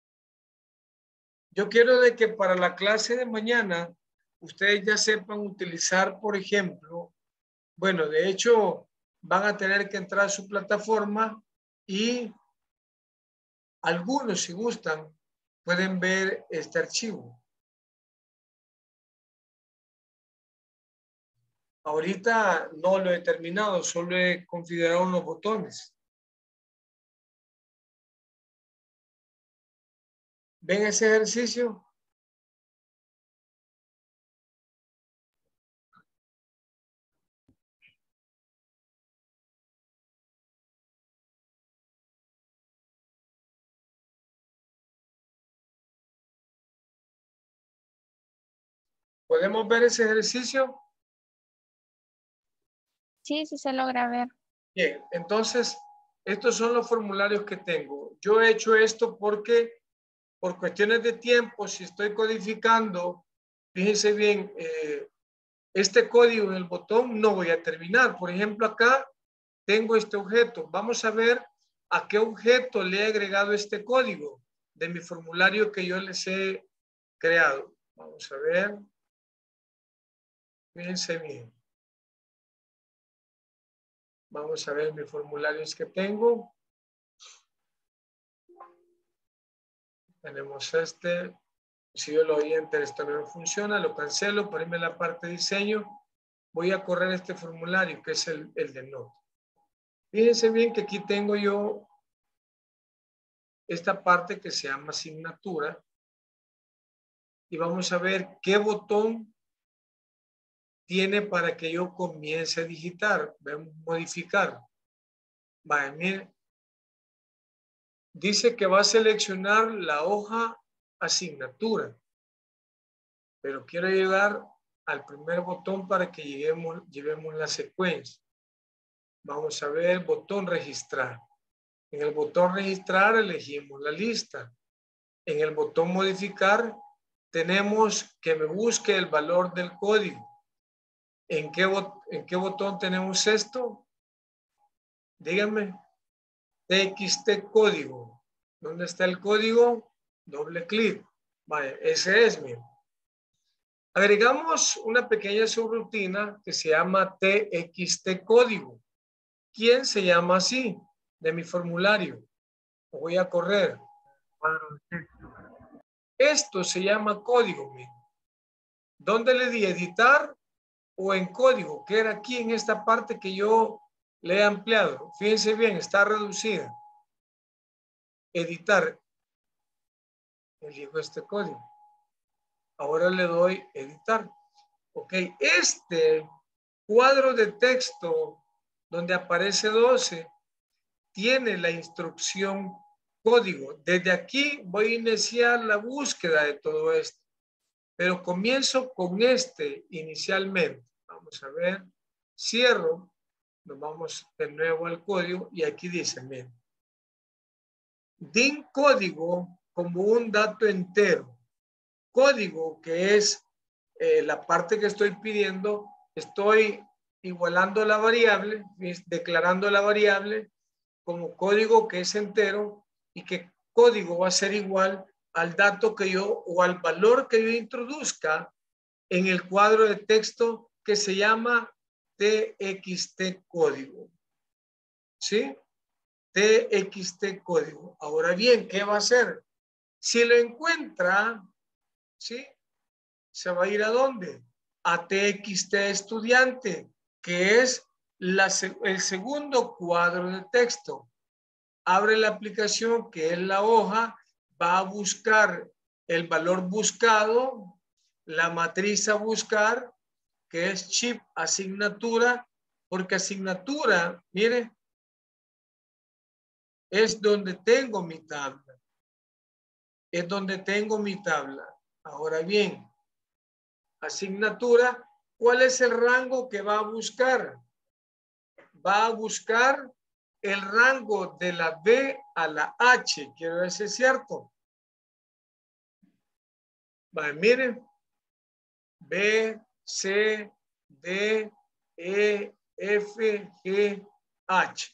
Yo quiero de que para la clase de mañana ustedes ya sepan utilizar, por ejemplo, bueno, de hecho van a tener que entrar a su plataforma y algunos, si gustan, pueden ver este archivo. Ahorita no lo he terminado, solo he configurado unos botones. ¿Ven ese ejercicio? ¿Podemos ver ese ejercicio? Sí, sí se logra ver. Bien, entonces, estos son los formularios que tengo. Yo he hecho esto porque por cuestiones de tiempo, si estoy codificando, fíjense bien, este código en el botón no voy a terminar. Por ejemplo, acá tengo este objeto. Vamos a ver a qué objeto le he agregado este código de mi formulario que yo les he creado. Vamos a ver. Fíjense bien. Vamos a ver mis formularios que tengo. Tenemos este. Si yo lo doy enter, esto no funciona. Lo cancelo, por irme a la parte de diseño. Voy a correr este formulario que es el de Note. Fíjense bien que aquí tengo yo esta parte que se llama asignatura. Y vamos a ver qué botón tiene para que yo comience a digitar, modificar. Vale, mire. Dice que va a seleccionar la hoja asignatura. Pero quiero llegar al primer botón para que llevemos la secuencia. Vamos a ver botón registrar. En el botón registrar elegimos la lista. En el botón modificar tenemos que me busque el valor del código. ¿En qué botón tenemos esto? Díganme. TXT código. ¿Dónde está el código? Doble clic. Vale, ese es mío. Agregamos una pequeña subrutina que se llama TXT código. ¿Quién se llama así? De mi formulario. Lo voy a correr. Cuadro de texto. Esto se llama código, miren. ¿Dónde le di editar o en código? Que era aquí en esta parte que yo le he ampliado. Fíjense bien, está reducida. Editar. Elijo este código. Ahora le doy editar. Ok, este cuadro de texto donde aparece 12 tiene la instrucción código. Desde aquí voy a iniciar la búsqueda de todo esto. Pero comienzo con este inicialmente. Vamos a ver. Cierro. Nos vamos de nuevo al código y aquí dice, miren. DIN código como un dato entero. Código que es la parte que estoy pidiendo. Estoy igualando la variable, declarando la variable como código que es entero y que código va a ser igual al dato que yo o al valor que yo introduzca en el cuadro de texto que se llama TXT código. ¿Sí? TXT código. Ahora bien, ¿qué va a hacer? Si lo encuentra, ¿sí? ¿Se va a ir a dónde? A TXT estudiante, que es el segundo cuadro de texto. Abre la aplicación que es la hoja, va a buscar el valor buscado, la matriz a buscar, que es chip asignatura, porque asignatura, mire, es donde tengo mi tabla. Es donde tengo mi tabla. Ahora bien, asignatura, ¿cuál es el rango que va a buscar? Va a buscar el rango de la B a la H. Quiero ver si es cierto. Vale, miren. B, C, D, E, F, G, H.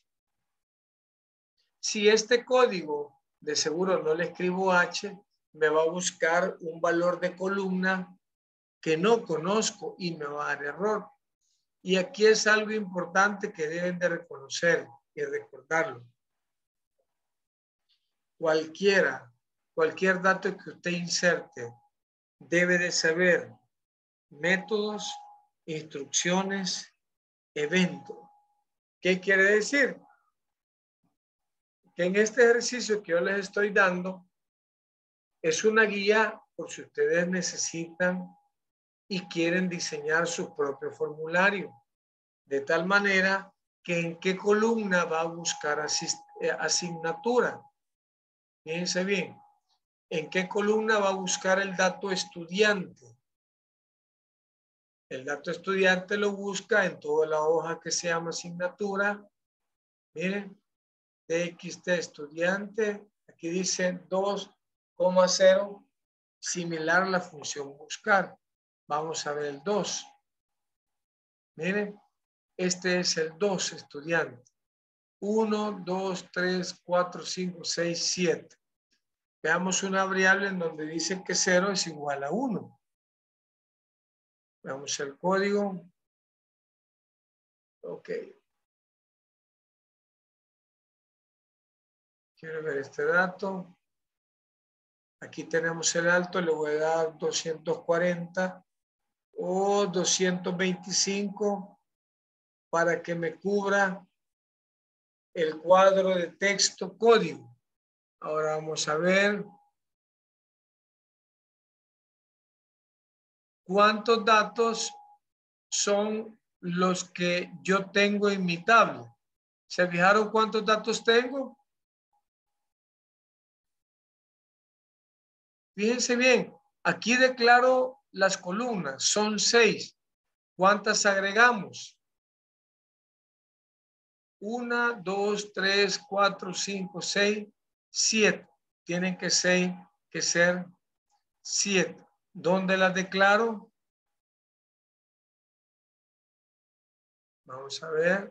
Si este código de seguro no le escribo H, me va a buscar un valor de columna que no conozco y me va a dar error. Y aquí es algo importante que deben de reconocer y recordarlo. Cualquier dato que usted inserte debe de saber métodos, instrucciones, eventos. ¿Qué quiere decir? Que en este ejercicio que yo les estoy dando es una guía por si ustedes necesitan y quieren diseñar su propio formulario, de tal manera que en qué columna va a buscar asignatura. Fíjense bien, en qué columna va a buscar el dato estudiante. El dato estudiante lo busca en toda la hoja que se llama asignatura. Miren, TXT estudiante, aquí dice 2 coma 0, similar a la función buscar. Vamos a ver el 2. Miren, este es el 2, estudiante. 1, 2, 3, 4, 5, 6, 7. Veamos una variable en donde dice que 0 es igual a 1. Veamos el código. Ok. Quiero ver este dato. Aquí tenemos el alto, le voy a dar 240 o 225 para que me cubra el cuadro de texto código. Ahora vamos a ver cuántos datos son los que yo tengo en mi tabla. ¿Se fijaron cuántos datos tengo? Fíjense bien, aquí declaro las columnas, son 6. ¿Cuántas agregamos? 1, 2, 3, 4, 5, 6, 7. Tienen que ser 7. ¿Dónde las declaro? Vamos a ver.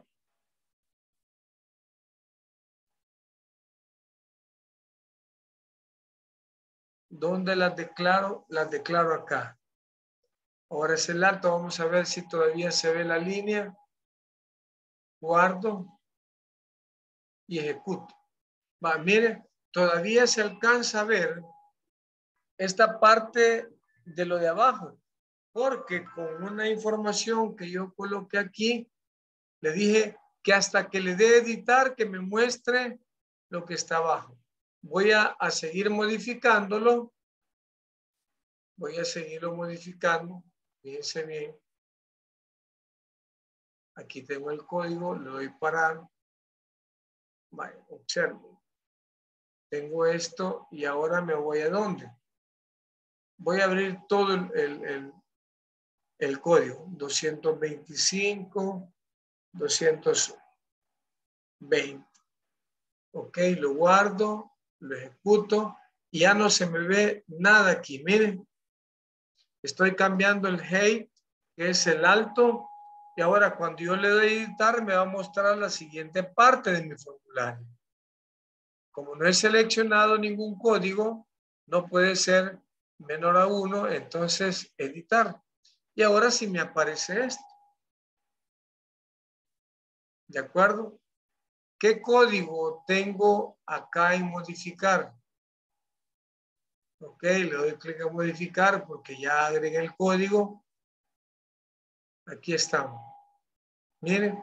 ¿Dónde las declaro? Las declaro acá. Ahora es el alto. Vamos a ver si todavía se ve la línea. Guardo y ejecuto. Va, mire, todavía se alcanza a ver esta parte de lo de abajo, porque con una información que yo coloqué aquí, le dije que hasta que le dé editar, que me muestre lo que está abajo. Voy a seguir modificándolo. Voy a seguirlo modificando. Fíjense bien. Aquí tengo el código, le doy parar. Vaya, observo. Tengo esto y ahora me voy a ¿dónde? Voy a abrir todo el código. 225, 220. Ok, lo guardo, lo ejecuto y ya no se me ve nada aquí. Miren, estoy cambiando el height, que es el alto, y ahora cuando yo le doy a editar me va a mostrar la siguiente parte de mi formulario. Como no he seleccionado ningún código, no puede ser menor a 1, entonces editar. Y ahora sí me aparece esto. ¿De acuerdo? ¿Qué código tengo acá en modificar? Ok, le doy clic en modificar porque ya agregué el código. Aquí estamos. Miren.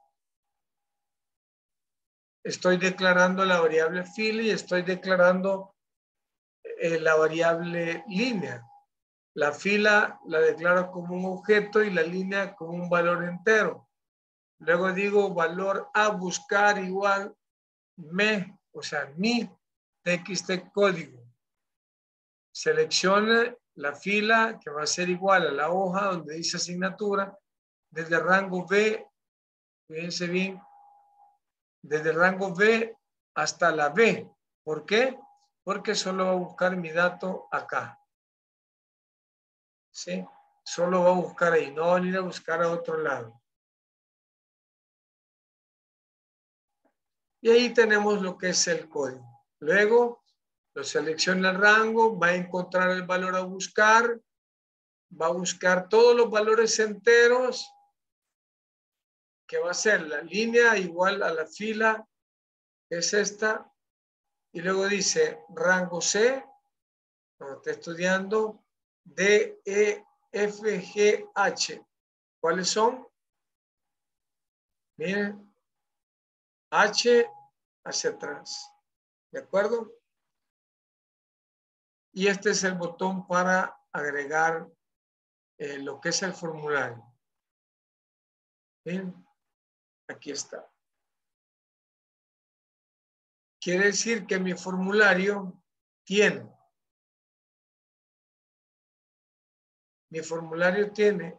Estoy declarando la variable fila y estoy declarando la variable línea. La fila la declaro como un objeto y la línea como un valor entero. Luego digo valor a buscar igual me, o sea, mi txt código. Seleccione la fila que va a ser igual a la hoja donde dice asignatura desde rango B, fíjense bien, desde el rango B hasta la B. ¿Por qué? Porque solo va a buscar mi dato acá. ¿Sí? Solo va a buscar ahí, no va a ir a buscar a otro lado. Y ahí tenemos lo que es el código. Luego lo selecciona el rango, va a encontrar el valor a buscar, va a buscar todos los valores enteros, que va a ser la línea igual a la fila, es esta, y luego dice rango C, cuando esté estudiando, D, E, F, G, H. ¿Cuáles son? Miren, H hacia atrás. ¿De acuerdo? Y este es el botón para agregar lo que es el formulario. Bien, aquí está. Quiere decir que mi formulario tiene. Mi formulario tiene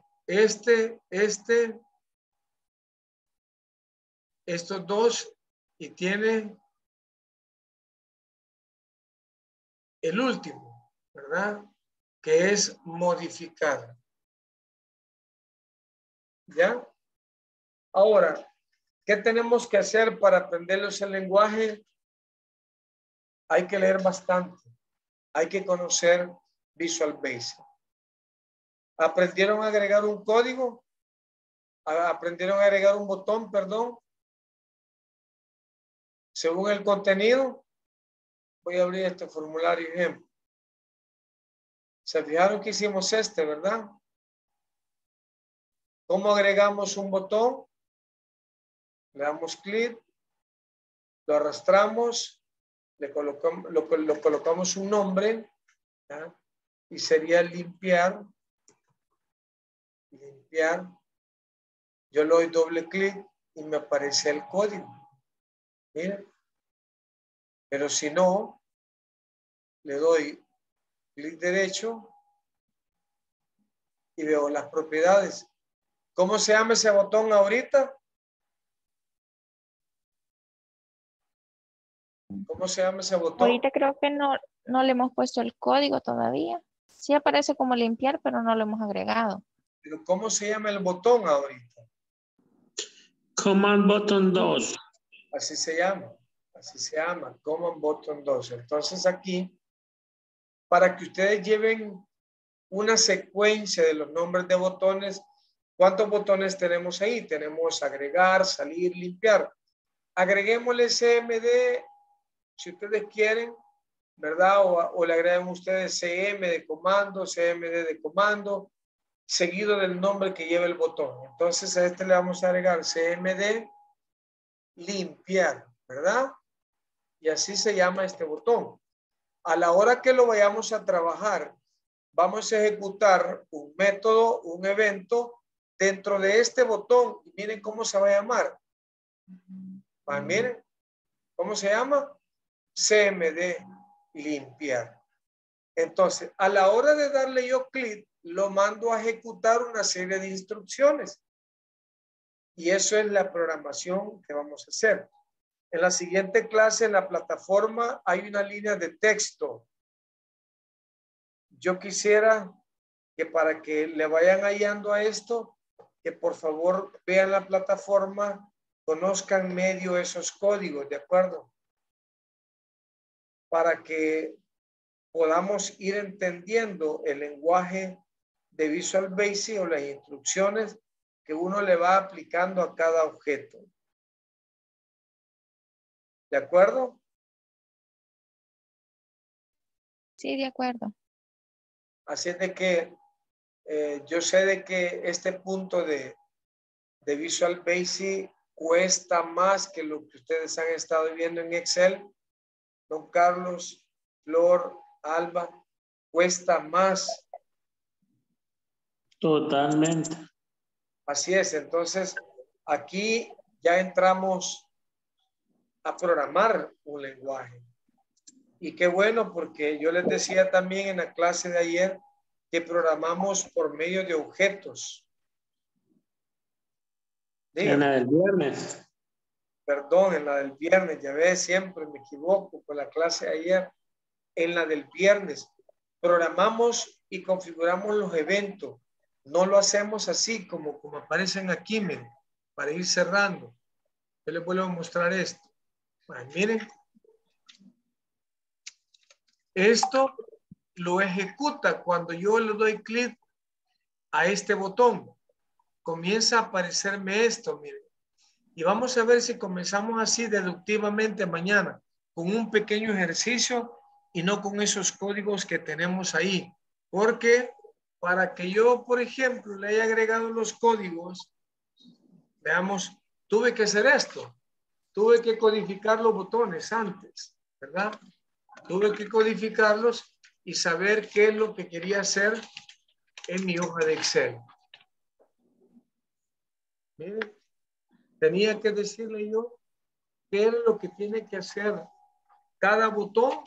estos dos y tiene el último, ¿verdad? Que es modificar. ¿Ya? Ahora, ¿qué tenemos que hacer para aprenderlos el lenguaje? Hay que leer bastante. Hay que conocer Visual Basic. ¿Aprendieron a agregar un código? ¿Aprendieron a agregar un botón, perdón? Según el contenido, voy a abrir este formulario ejemplo. Se fijaron que hicimos este, ¿verdad? ¿Cómo agregamos un botón? Le damos clic, lo arrastramos, le colocamos un nombre, ¿ya? Y sería limpiar. Limpiar. Yo le doy doble clic y me aparece el código. Miren. Pero si no, le doy clic derecho y veo las propiedades. ¿Cómo se llama ese botón ahorita? ¿Cómo se llama ese botón? Ahorita creo que no le hemos puesto el código todavía. Sí aparece como limpiar, pero no lo hemos agregado. Pero ¿cómo se llama el botón ahorita? Command Button 2. Así se llama. Así se llama. Command Button 2. Entonces aquí, para que ustedes lleven una secuencia de los nombres de botones, ¿cuántos botones tenemos ahí? Tenemos agregar, salir, limpiar. Agreguémosle CMD, si ustedes quieren, ¿verdad? O le agregan ustedes CM de comando, CMD de comando, seguido del nombre que lleva el botón. Entonces a este le vamos a agregar CMD limpiar, ¿verdad? Y así se llama este botón. A la hora que lo vayamos a trabajar, vamos a ejecutar un método, un evento dentro de este botón. Y miren cómo se va a llamar. Miren, ¿cómo se llama? CMD limpiar. Entonces, a la hora de darle yo clic, lo mando a ejecutar una serie de instrucciones. Y eso es la programación que vamos a hacer. En la siguiente clase, en la plataforma, hay una línea de texto. Yo quisiera que para que le vayan hallando a esto, que por favor vean la plataforma, conozcan medio esos códigos, ¿de acuerdo? Para que podamos ir entendiendo el lenguaje de Visual Basic o las instrucciones que uno le va aplicando a cada objeto. ¿De acuerdo? Sí, de acuerdo. Así es de que yo sé de que este punto de Visual Basic cuesta más que lo que ustedes han estado viendo en Excel. Don Carlos, Flor, Alba, cuesta más. Totalmente. Así es, entonces aquí ya entramos a programar un lenguaje. Y qué bueno, porque yo les decía también en la clase de ayer que programamos por medio de objetos. En la del viernes. Perdón, en la del viernes, ya ves, siempre me equivoco con la clase de ayer. En la del viernes, programamos y configuramos los eventos. No lo hacemos así como aparecen aquí, miren, para ir cerrando. Yo les vuelvo a mostrar esto. Bueno, miren. Esto lo ejecuta cuando yo le doy clic a este botón. Comienza a aparecerme esto, miren. Y vamos a ver si comenzamos así deductivamente mañana, con un pequeño ejercicio y no con esos códigos que tenemos ahí. Porque para que yo, por ejemplo, le haya agregado los códigos, veamos, tuve que hacer esto. Tuve que codificar los botones antes, ¿verdad? Tuve que codificarlos y saber qué es lo que quería hacer en mi hoja de Excel. Miren, tenía que decirle yo qué es lo que tiene que hacer cada botón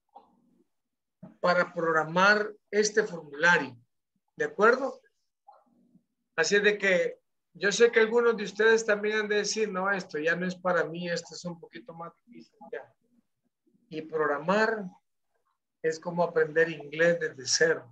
para programar este formulario. ¿De acuerdo? Así es de que yo sé que algunos de ustedes también han de decir, no, esto ya no es para mí, esto es un poquito más difícil ya. Y programar Es como aprender inglés desde cero.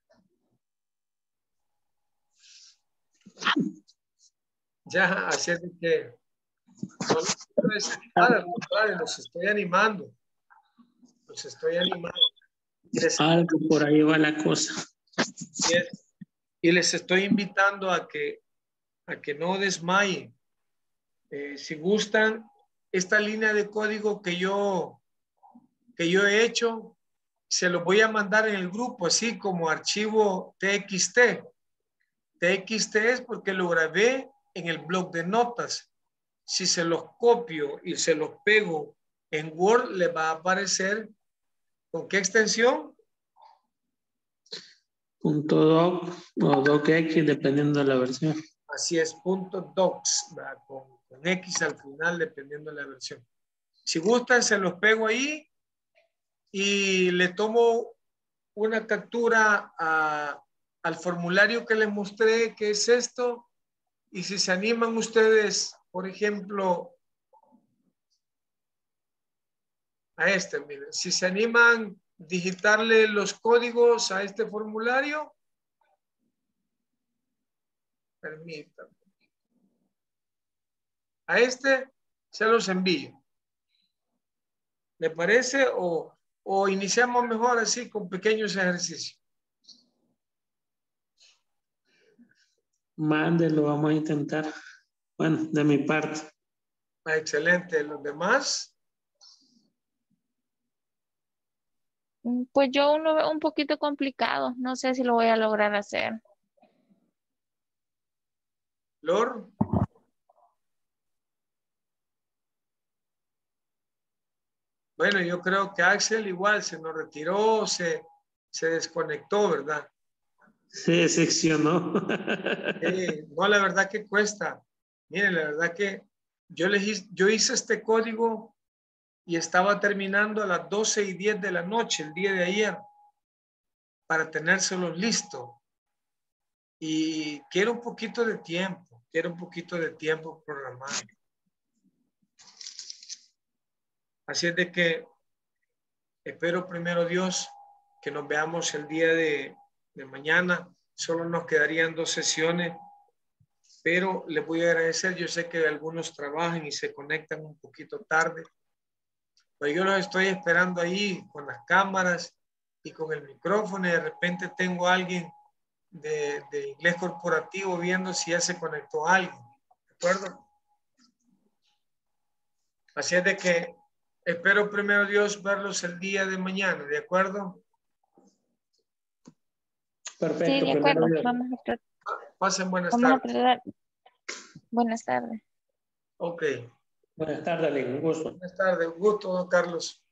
Ya, así es de que no los quiero desanimar, al contrario, los estoy animando. Los estoy animando. Algo por ahí va la cosa. Y les estoy invitando a que no desmayen. Si gustan, esta línea de código que yo he hecho, se los voy a mandar en el grupo, así como archivo TXT. TXT es porque lo grabé en el blog de notas. Si se los copio y se los pego en Word, le va a aparecer ¿con qué extensión? .doc o docx, dependiendo de la versión. Así es, .docs, con X al final, dependiendo de la versión. Si gustan, se los pego ahí y le tomo una captura al formulario que les mostré, que es esto. Y si se animan ustedes, por ejemplo, a este, miren, si se animan digitarle los códigos a este formulario, permítanme. A este se los envío. ¿Le parece? O iniciamos mejor así con pequeños ejercicios. Mándelo, vamos a intentar. Bueno, de mi parte. Excelente. ¿Los demás? Pues yo uno veo un poquito complicado. No sé si lo voy a lograr hacer. Lor. Bueno, yo creo que Axel igual se nos retiró, se desconectó, ¿verdad? Se decepcionó. No, la verdad que cuesta. Miren, la verdad que yo hice este código y estaba terminando a las 12:10 de la noche el día de ayer para tenérselos listo. Y quiero un poquito de tiempo programado. Así es de que espero primero Dios que nos veamos el día de mañana. Solo nos quedarían 2 sesiones, pero les voy a agradecer. Yo sé que algunos trabajan y se conectan un poquito tarde, pero yo los estoy esperando ahí con las cámaras y con el micrófono y de repente tengo a alguien de inglés corporativo viendo si ya se conectó alguien. ¿De acuerdo? Así es de que espero primero Dios verlos el día de mañana, ¿de acuerdo? Perfecto. Sí, de acuerdo. Pasen buenas Vamos a tardes. tratar. Buenas tardes. Ok. Buenas tardes, un gusto. Buenas tardes, un gusto, don Carlos.